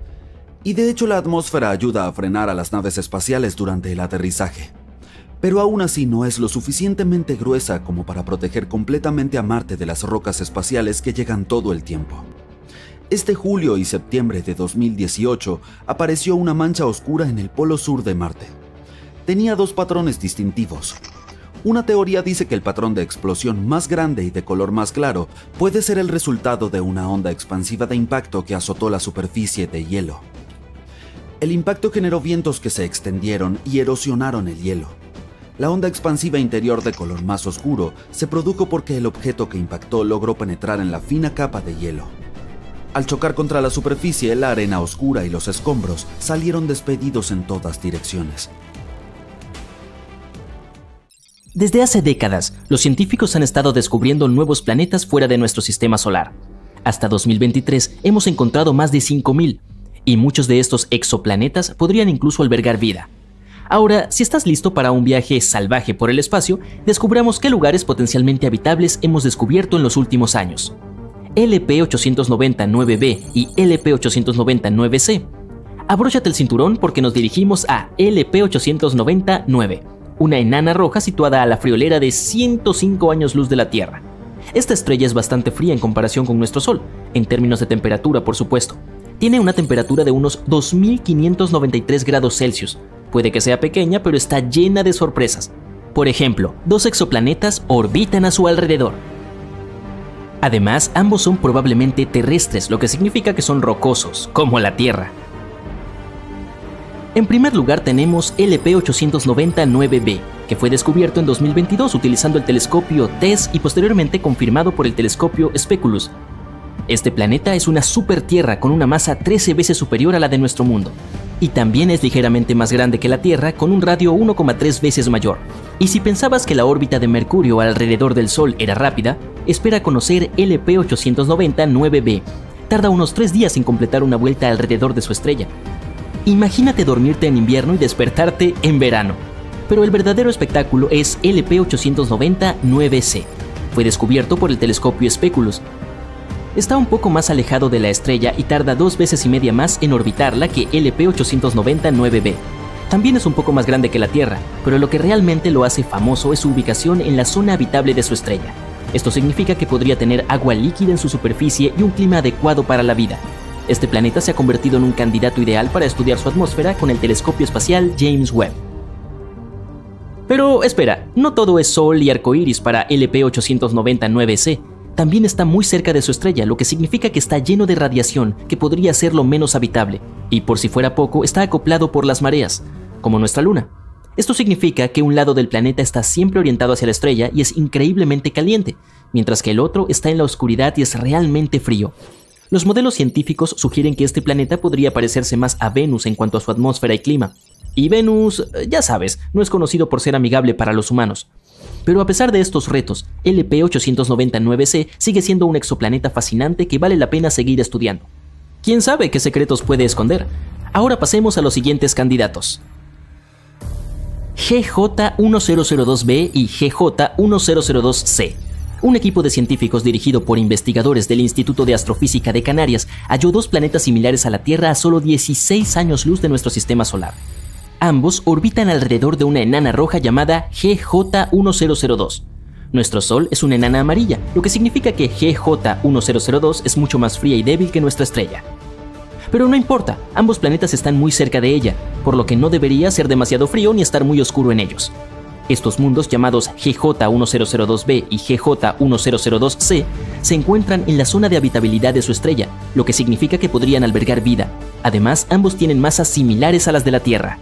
Y de hecho la atmósfera ayuda a frenar a las naves espaciales durante el aterrizaje. Pero aún así no es lo suficientemente gruesa como para proteger completamente a Marte de las rocas espaciales que llegan todo el tiempo. Este julio y septiembre de 2018 apareció una mancha oscura en el polo sur de Marte. Tenía dos patrones distintivos. Una teoría dice que el patrón de explosión más grande y de color más claro puede ser el resultado de una onda expansiva de impacto que azotó la superficie de hielo. El impacto generó vientos que se extendieron y erosionaron el hielo. La onda expansiva interior de color más oscuro se produjo porque el objeto que impactó logró penetrar en la fina capa de hielo. Al chocar contra la superficie, la arena oscura y los escombros salieron despedidos en todas direcciones. Desde hace décadas, los científicos han estado descubriendo nuevos planetas fuera de nuestro sistema solar. Hasta 2023 hemos encontrado más de 5.000, y muchos de estos exoplanetas podrían incluso albergar vida. Ahora, si estás listo para un viaje salvaje por el espacio, descubramos qué lugares potencialmente habitables hemos descubierto en los últimos años. LP-890-9b y LP-890-9c. Abróchate el cinturón porque nos dirigimos a LP-890-9. Una enana roja situada a la friolera de 105 años luz de la Tierra. Esta estrella es bastante fría en comparación con nuestro Sol, en términos de temperatura, por supuesto. Tiene una temperatura de unos 2.593 grados Celsius. Puede que sea pequeña, pero está llena de sorpresas. Por ejemplo, 2 exoplanetas orbitan a su alrededor. Además, ambos son probablemente terrestres, lo que significa que son rocosos, como la Tierra. En primer lugar tenemos LP-890-9b, que fue descubierto en 2022 utilizando el telescopio TESS y posteriormente confirmado por el telescopio Speculus. Este planeta es una supertierra con una masa 13 veces superior a la de nuestro mundo, y también es ligeramente más grande que la Tierra, con un radio 1,3 veces mayor. Y si pensabas que la órbita de Mercurio alrededor del Sol era rápida, espera conocer LP890 9b. Tarda unos 3 días en completar una vuelta alrededor de su estrella. Imagínate dormirte en invierno y despertarte en verano. Pero el verdadero espectáculo es LP890 9c. Fue descubierto por el telescopio Speculus. Está un poco más alejado de la estrella y tarda 2 veces y media más en orbitarla que LP890 9b. También es un poco más grande que la Tierra, pero lo que realmente lo hace famoso es su ubicación en la zona habitable de su estrella. Esto significa que podría tener agua líquida en su superficie y un clima adecuado para la vida. Este planeta se ha convertido en un candidato ideal para estudiar su atmósfera con el telescopio espacial James Webb. Pero espera, no todo es sol y arcoíris para LP890 9c. También está muy cerca de su estrella, lo que significa que está lleno de radiación que podría hacerlo menos habitable, y por si fuera poco, está acoplado por las mareas, como nuestra Luna. Esto significa que un lado del planeta está siempre orientado hacia la estrella y es increíblemente caliente, mientras que el otro está en la oscuridad y es realmente frío. Los modelos científicos sugieren que este planeta podría parecerse más a Venus en cuanto a su atmósfera y clima. Y Venus, ya sabes, no es conocido por ser amigable para los humanos. Pero a pesar de estos retos, LP890 9c sigue siendo un exoplaneta fascinante que vale la pena seguir estudiando. ¿Quién sabe qué secretos puede esconder? Ahora pasemos a los siguientes candidatos. GJ1002b y GJ1002c. Un equipo de científicos dirigido por investigadores del Instituto de Astrofísica de Canarias halló 2 planetas similares a la Tierra a solo 16 años luz de nuestro sistema solar. Ambos orbitan alrededor de una enana roja llamada GJ1002. Nuestro Sol es una enana amarilla, lo que significa que GJ1002 es mucho más fría y débil que nuestra estrella. Pero no importa, ambos planetas están muy cerca de ella, por lo que no debería ser demasiado frío ni estar muy oscuro en ellos. Estos mundos, llamados GJ1002b y GJ1002c, se encuentran en la zona de habitabilidad de su estrella, lo que significa que podrían albergar vida. Además, ambos tienen masas similares a las de la Tierra.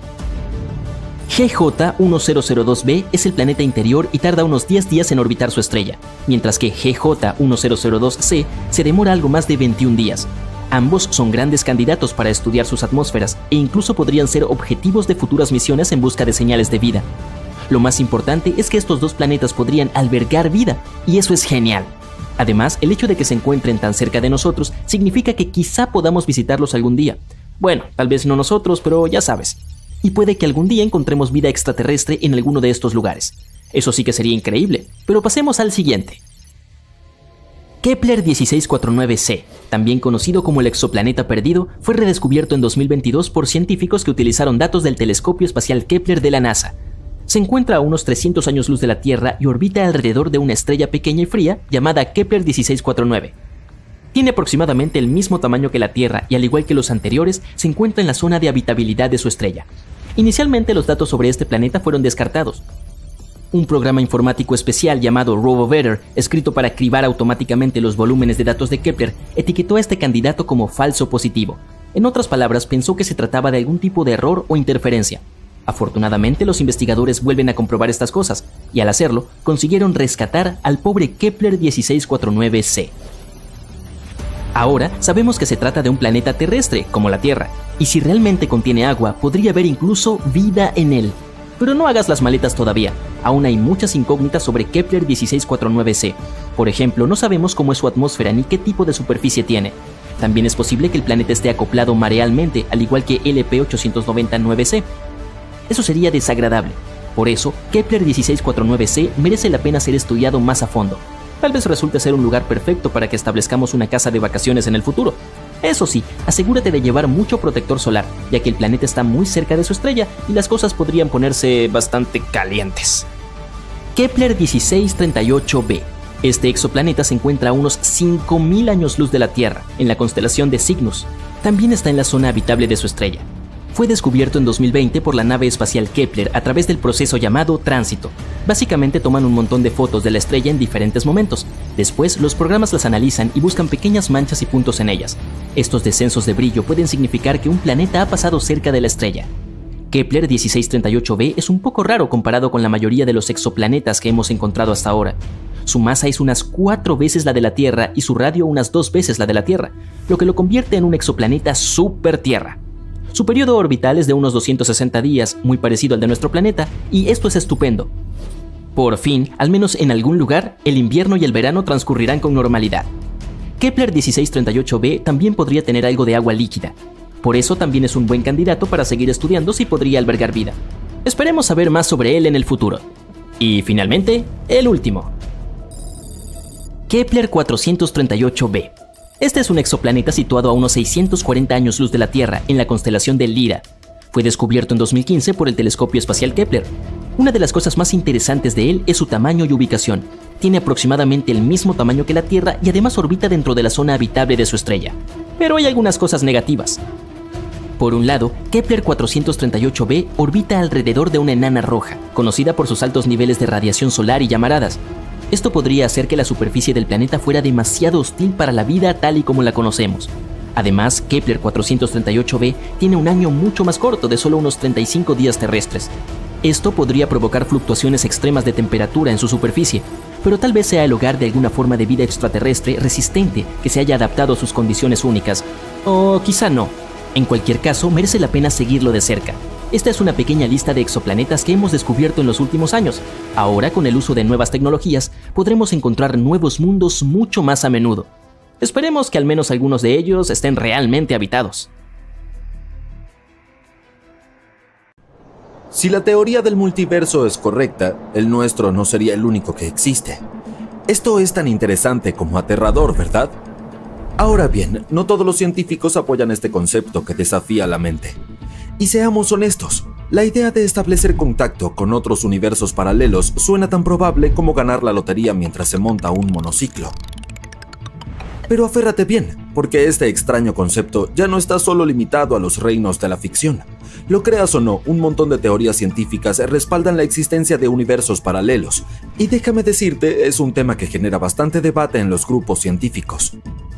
GJ1002b es el planeta interior y tarda unos 10 días en orbitar su estrella, mientras que GJ1002c se demora algo más de 21 días. Ambos son grandes candidatos para estudiar sus atmósferas e incluso podrían ser objetivos de futuras misiones en busca de señales de vida. Lo más importante es que estos 2 planetas podrían albergar vida, y eso es genial. Además, el hecho de que se encuentren tan cerca de nosotros significa que quizá podamos visitarlos algún día. Bueno, tal vez no nosotros, pero ya sabes. Y puede que algún día encontremos vida extraterrestre en alguno de estos lugares. Eso sí que sería increíble, pero pasemos al siguiente. Kepler 1649c, también conocido como el exoplaneta perdido, fue redescubierto en 2022 por científicos que utilizaron datos del telescopio espacial Kepler de la NASA. Se encuentra a unos 300 años luz de la Tierra y orbita alrededor de una estrella pequeña y fría llamada Kepler 1649. Tiene aproximadamente el mismo tamaño que la Tierra y, al igual que los anteriores, se encuentra en la zona de habitabilidad de su estrella. Inicialmente, los datos sobre este planeta fueron descartados. Un programa informático especial llamado RoboVetter, escrito para cribar automáticamente los volúmenes de datos de Kepler, etiquetó a este candidato como falso positivo. En otras palabras, pensó que se trataba de algún tipo de error o interferencia. Afortunadamente, los investigadores vuelven a comprobar estas cosas, y al hacerlo, consiguieron rescatar al pobre Kepler 1649c. Ahora sabemos que se trata de un planeta terrestre, como la Tierra, y si realmente contiene agua, podría haber incluso vida en él. Pero no hagas las maletas todavía, aún hay muchas incógnitas sobre Kepler 1649c. Por ejemplo, no sabemos cómo es su atmósfera ni qué tipo de superficie tiene. También es posible que el planeta esté acoplado marealmente, al igual que LP890 Eso sería desagradable. Por eso, Kepler 1649c merece la pena ser estudiado más a fondo. Tal vez resulte ser un lugar perfecto para que establezcamos una casa de vacaciones en el futuro. Eso sí, asegúrate de llevar mucho protector solar, ya que el planeta está muy cerca de su estrella y las cosas podrían ponerse bastante calientes. Kepler 1638b. Este exoplaneta se encuentra a unos 5000 años luz de la Tierra, en la constelación de Cygnus. También está en la zona habitable de su estrella. Fue descubierto en 2020 por la nave espacial Kepler a través del proceso llamado tránsito. Básicamente toman un montón de fotos de la estrella en diferentes momentos. Después, los programas las analizan y buscan pequeñas manchas y puntos en ellas. Estos descensos de brillo pueden significar que un planeta ha pasado cerca de la estrella. Kepler 1638b es un poco raro comparado con la mayoría de los exoplanetas que hemos encontrado hasta ahora. Su masa es unas 4 veces la de la Tierra y su radio unas 2 veces la de la Tierra, lo que lo convierte en un exoplaneta super Tierra. Su periodo orbital es de unos 260 días, muy parecido al de nuestro planeta, y esto es estupendo. Por fin, al menos en algún lugar, el invierno y el verano transcurrirán con normalidad. Kepler 1638b también podría tener algo de agua líquida. Por eso también es un buen candidato para seguir estudiando si podría albergar vida. Esperemos saber más sobre él en el futuro. Y finalmente, el último. Kepler 438b. Este es un exoplaneta situado a unos 640 años luz de la Tierra, en la constelación de Lira. Fue descubierto en 2015 por el telescopio espacial Kepler. Una de las cosas más interesantes de él es su tamaño y ubicación. Tiene aproximadamente el mismo tamaño que la Tierra y además orbita dentro de la zona habitable de su estrella. Pero hay algunas cosas negativas. Por un lado, Kepler 438b orbita alrededor de una enana roja, conocida por sus altos niveles de radiación solar y llamaradas. Esto podría hacer que la superficie del planeta fuera demasiado hostil para la vida tal y como la conocemos. Además, Kepler 438b tiene un año mucho más corto, de solo unos 35 días terrestres. Esto podría provocar fluctuaciones extremas de temperatura en su superficie, pero tal vez sea el hogar de alguna forma de vida extraterrestre resistente que se haya adaptado a sus condiciones únicas. O quizá no. En cualquier caso, merece la pena seguirlo de cerca. Esta es una pequeña lista de exoplanetas que hemos descubierto en los últimos años. Ahora, con el uso de nuevas tecnologías, podremos encontrar nuevos mundos mucho más a menudo. Esperemos que al menos algunos de ellos estén realmente habitados. Si la teoría del multiverso es correcta, el nuestro no sería el único que existe. Esto es tan interesante como aterrador, ¿verdad? Ahora bien, no todos los científicos apoyan este concepto que desafía la mente. Y seamos honestos, la idea de establecer contacto con otros universos paralelos suena tan probable como ganar la lotería mientras se monta un monociclo. Pero aférrate bien, porque este extraño concepto ya no está solo limitado a los reinos de la ficción. Lo creas o no, un montón de teorías científicas respaldan la existencia de universos paralelos, y déjame decirte, es un tema que genera bastante debate en los grupos científicos.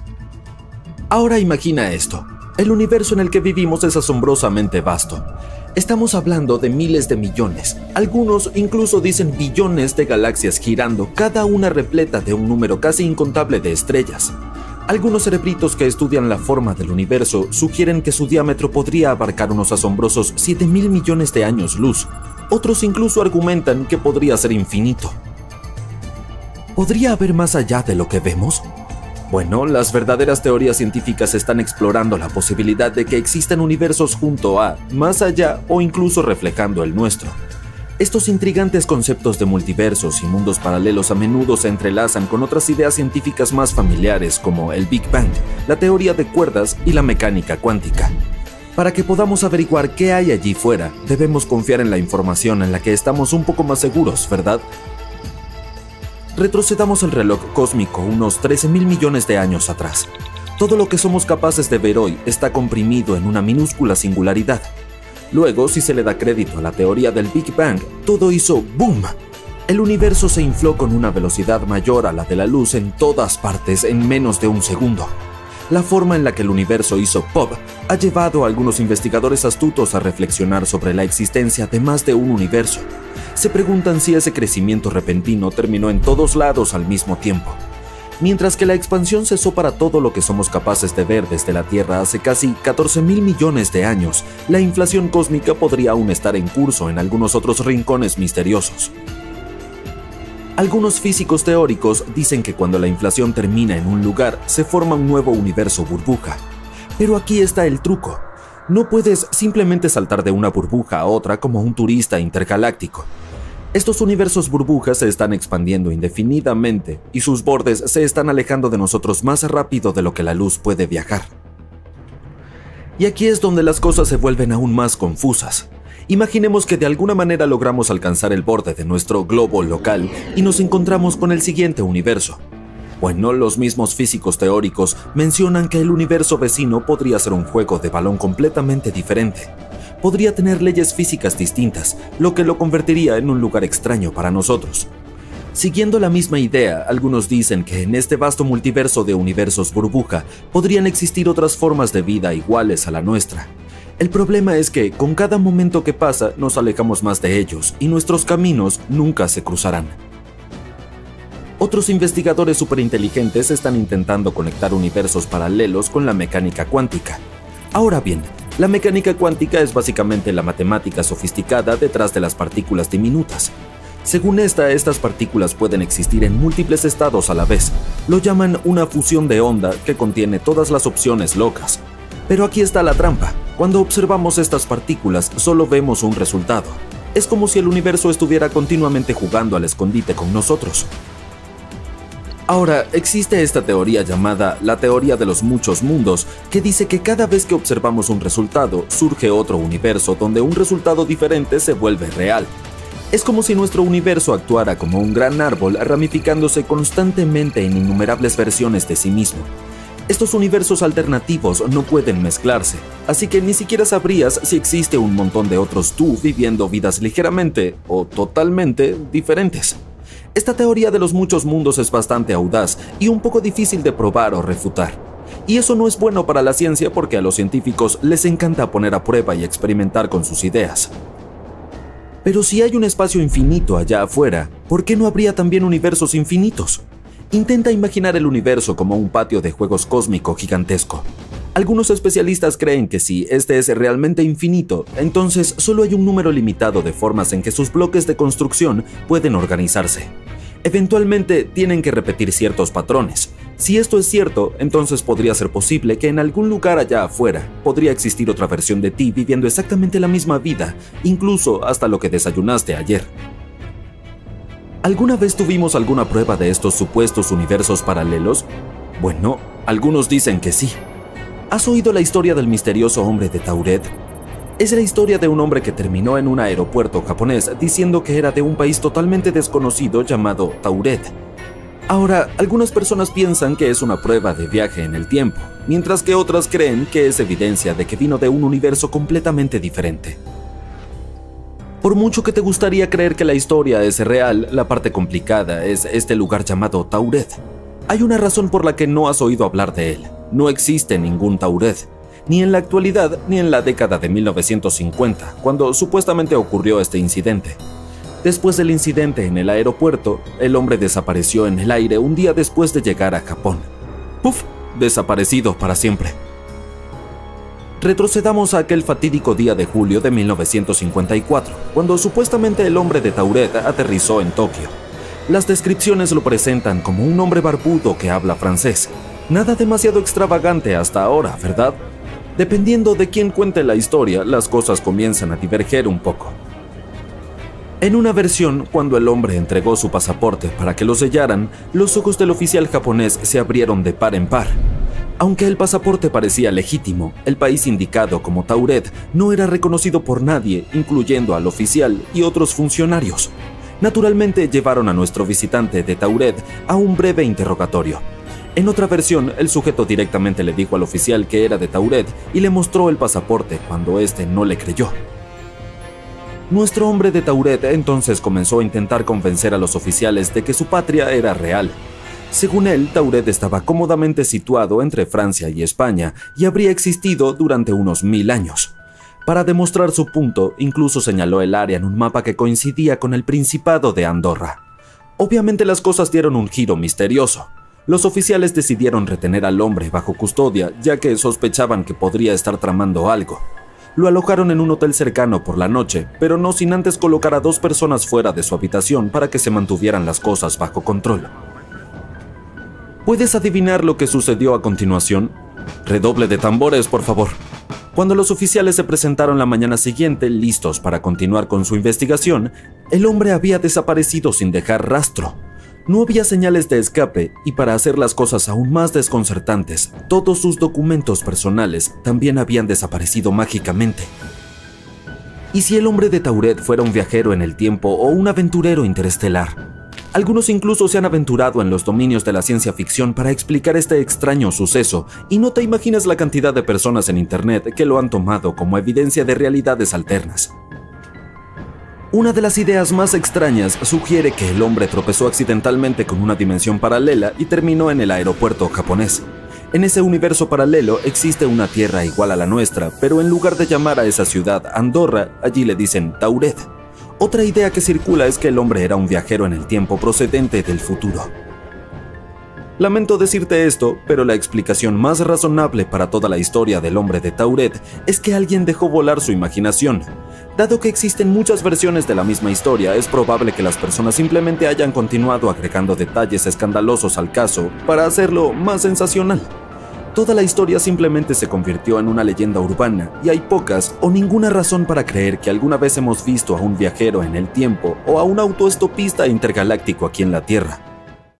Ahora imagina esto. El universo en el que vivimos es asombrosamente vasto. Estamos hablando de miles de millones, algunos incluso dicen billones de galaxias girando, cada una repleta de un número casi incontable de estrellas. Algunos cerebritos que estudian la forma del universo sugieren que su diámetro podría abarcar unos asombrosos 7.000 millones de años luz. Otros incluso argumentan que podría ser infinito. ¿Podría haber más allá de lo que vemos? Bueno, las verdaderas teorías científicas están explorando la posibilidad de que existan universos junto a, más allá o incluso reflejando el nuestro. Estos intrigantes conceptos de multiversos y mundos paralelos a menudo se entrelazan con otras ideas científicas más familiares como el Big Bang, la teoría de cuerdas y la mecánica cuántica. Para que podamos averiguar qué hay allí fuera, debemos confiar en la información en la que estamos un poco más seguros, ¿verdad? Retrocedamos el reloj cósmico unos 13.000 millones de años atrás. Todo lo que somos capaces de ver hoy está comprimido en una minúscula singularidad. Luego, si se le da crédito a la teoría del Big Bang, todo hizo ¡boom! El universo se infló con una velocidad mayor a la de la luz en todas partes en menos de un segundo. La forma en la que el universo hizo pop ha llevado a algunos investigadores astutos a reflexionar sobre la existencia de más de un universo. Se preguntan si ese crecimiento repentino terminó en todos lados al mismo tiempo. Mientras que la expansión cesó para todo lo que somos capaces de ver desde la Tierra hace casi 14.000 millones de años, la inflación cósmica podría aún estar en curso en algunos otros rincones misteriosos. Algunos físicos teóricos dicen que cuando la inflación termina en un lugar, se forma un nuevo universo burbuja. Pero aquí está el truco. No puedes simplemente saltar de una burbuja a otra como un turista intergaláctico. Estos universos burbujas se están expandiendo indefinidamente y sus bordes se están alejando de nosotros más rápido de lo que la luz puede viajar. Y aquí es donde las cosas se vuelven aún más confusas. Imaginemos que de alguna manera logramos alcanzar el borde de nuestro globo local y nos encontramos con el siguiente universo. Bueno, los mismos físicos teóricos mencionan que el universo vecino podría ser un juego de balón completamente diferente. Podría tener leyes físicas distintas, lo que lo convertiría en un lugar extraño para nosotros. Siguiendo la misma idea, algunos dicen que en este vasto multiverso de universos burbuja podrían existir otras formas de vida iguales a la nuestra. El problema es que, con cada momento que pasa, nos alejamos más de ellos y nuestros caminos nunca se cruzarán. Otros investigadores superinteligentes están intentando conectar universos paralelos con la mecánica cuántica. Ahora bien, La mecánica cuántica es básicamente la matemática sofisticada detrás de las partículas diminutas. Según estas partículas pueden existir en múltiples estados a la vez. Lo llaman una fusión de onda que contiene todas las opciones locas. Pero aquí está la trampa. Cuando observamos estas partículas, solo vemos un resultado. Es como si el universo estuviera continuamente jugando al escondite con nosotros. Ahora, existe esta teoría llamada la teoría de los muchos mundos, que dice que cada vez que observamos un resultado, surge otro universo donde un resultado diferente se vuelve real. Es como si nuestro universo actuara como un gran árbol ramificándose constantemente en innumerables versiones de sí mismo. Estos universos alternativos no pueden mezclarse, así que ni siquiera sabrías si existe un montón de otros tú viviendo vidas ligeramente o totalmente diferentes. Esta teoría de los muchos mundos es bastante audaz y un poco difícil de probar o refutar. Y eso no es bueno para la ciencia porque a los científicos les encanta poner a prueba y experimentar con sus ideas. Pero si hay un espacio infinito allá afuera, ¿por qué no habría también universos infinitos? Intenta imaginar el universo como un patio de juegos cósmico gigantesco. Algunos especialistas creen que si este es realmente infinito, entonces solo hay un número limitado de formas en que sus bloques de construcción pueden organizarse. Eventualmente tienen que repetir ciertos patrones. Si esto es cierto, entonces podría ser posible que en algún lugar allá afuera podría existir otra versión de ti viviendo exactamente la misma vida, incluso hasta lo que desayunaste ayer. ¿Alguna vez tuvimos alguna prueba de estos supuestos universos paralelos? Bueno, algunos dicen que sí. ¿Has oído la historia del misterioso hombre de Tauret? Es la historia de un hombre que terminó en un aeropuerto japonés diciendo que era de un país totalmente desconocido llamado Tauret. Ahora, algunas personas piensan que es una prueba de viaje en el tiempo, mientras que otras creen que es evidencia de que vino de un universo completamente diferente. Por mucho que te gustaría creer que la historia es real, la parte complicada es este lugar llamado Tauret. Hay una razón por la que no has oído hablar de él. No existe ningún Tauret, ni en la actualidad ni en la década de 1950, cuando supuestamente ocurrió este incidente. Después del incidente en el aeropuerto, el hombre desapareció en el aire un día después de llegar a Japón. ¡Puf! Desaparecido para siempre. Retrocedamos a aquel fatídico día de julio de 1954, cuando supuestamente el hombre de Tauret aterrizó en Tokio. Las descripciones lo presentan como un hombre barbudo que habla francés. Nada demasiado extravagante hasta ahora, ¿verdad? Dependiendo de quién cuente la historia, las cosas comienzan a diverger un poco. En una versión, cuando el hombre entregó su pasaporte para que lo sellaran, los ojos del oficial japonés se abrieron de par en par. Aunque el pasaporte parecía legítimo, el país indicado como Tauret no era reconocido por nadie, incluyendo al oficial y otros funcionarios. Naturalmente llevaron a nuestro visitante de Tauret a un breve interrogatorio. En otra versión, el sujeto directamente le dijo al oficial que era de Tauret y le mostró el pasaporte cuando éste no le creyó. Nuestro hombre de Tauret entonces comenzó a intentar convencer a los oficiales de que su patria era real. Según él, Tauret estaba cómodamente situado entre Francia y España y habría existido durante unos 1000 años. Para demostrar su punto, incluso señaló el área en un mapa que coincidía con el Principado de Andorra. Obviamente las cosas dieron un giro misterioso. Los oficiales decidieron retener al hombre bajo custodia, ya que sospechaban que podría estar tramando algo. Lo alojaron en un hotel cercano por la noche, pero no sin antes colocar a 2 personas fuera de su habitación para que se mantuvieran las cosas bajo control. ¿Puedes adivinar lo que sucedió a continuación? Redoble de tambores, por favor. Cuando los oficiales se presentaron la mañana siguiente, listos para continuar con su investigación, el hombre había desaparecido sin dejar rastro. No había señales de escape y, para hacer las cosas aún más desconcertantes, todos sus documentos personales también habían desaparecido mágicamente. ¿Y si el hombre de Tauret fuera un viajero en el tiempo o un aventurero interestelar? Algunos incluso se han aventurado en los dominios de la ciencia ficción para explicar este extraño suceso, y no te imaginas la cantidad de personas en internet que lo han tomado como evidencia de realidades alternas. Una de las ideas más extrañas sugiere que el hombre tropezó accidentalmente con una dimensión paralela y terminó en el aeropuerto japonés. En ese universo paralelo existe una tierra igual a la nuestra, pero en lugar de llamar a esa ciudad Andorra, allí le dicen Tauret. Otra idea que circula es que el hombre era un viajero en el tiempo procedente del futuro. Lamento decirte esto, pero la explicación más razonable para toda la historia del hombre de Tauret es que alguien dejó volar su imaginación. Dado que existen muchas versiones de la misma historia, es probable que las personas simplemente hayan continuado agregando detalles escandalosos al caso para hacerlo más sensacional. Toda la historia simplemente se convirtió en una leyenda urbana y hay pocas o ninguna razón para creer que alguna vez hemos visto a un viajero en el tiempo o a un autoestopista intergaláctico aquí en la Tierra.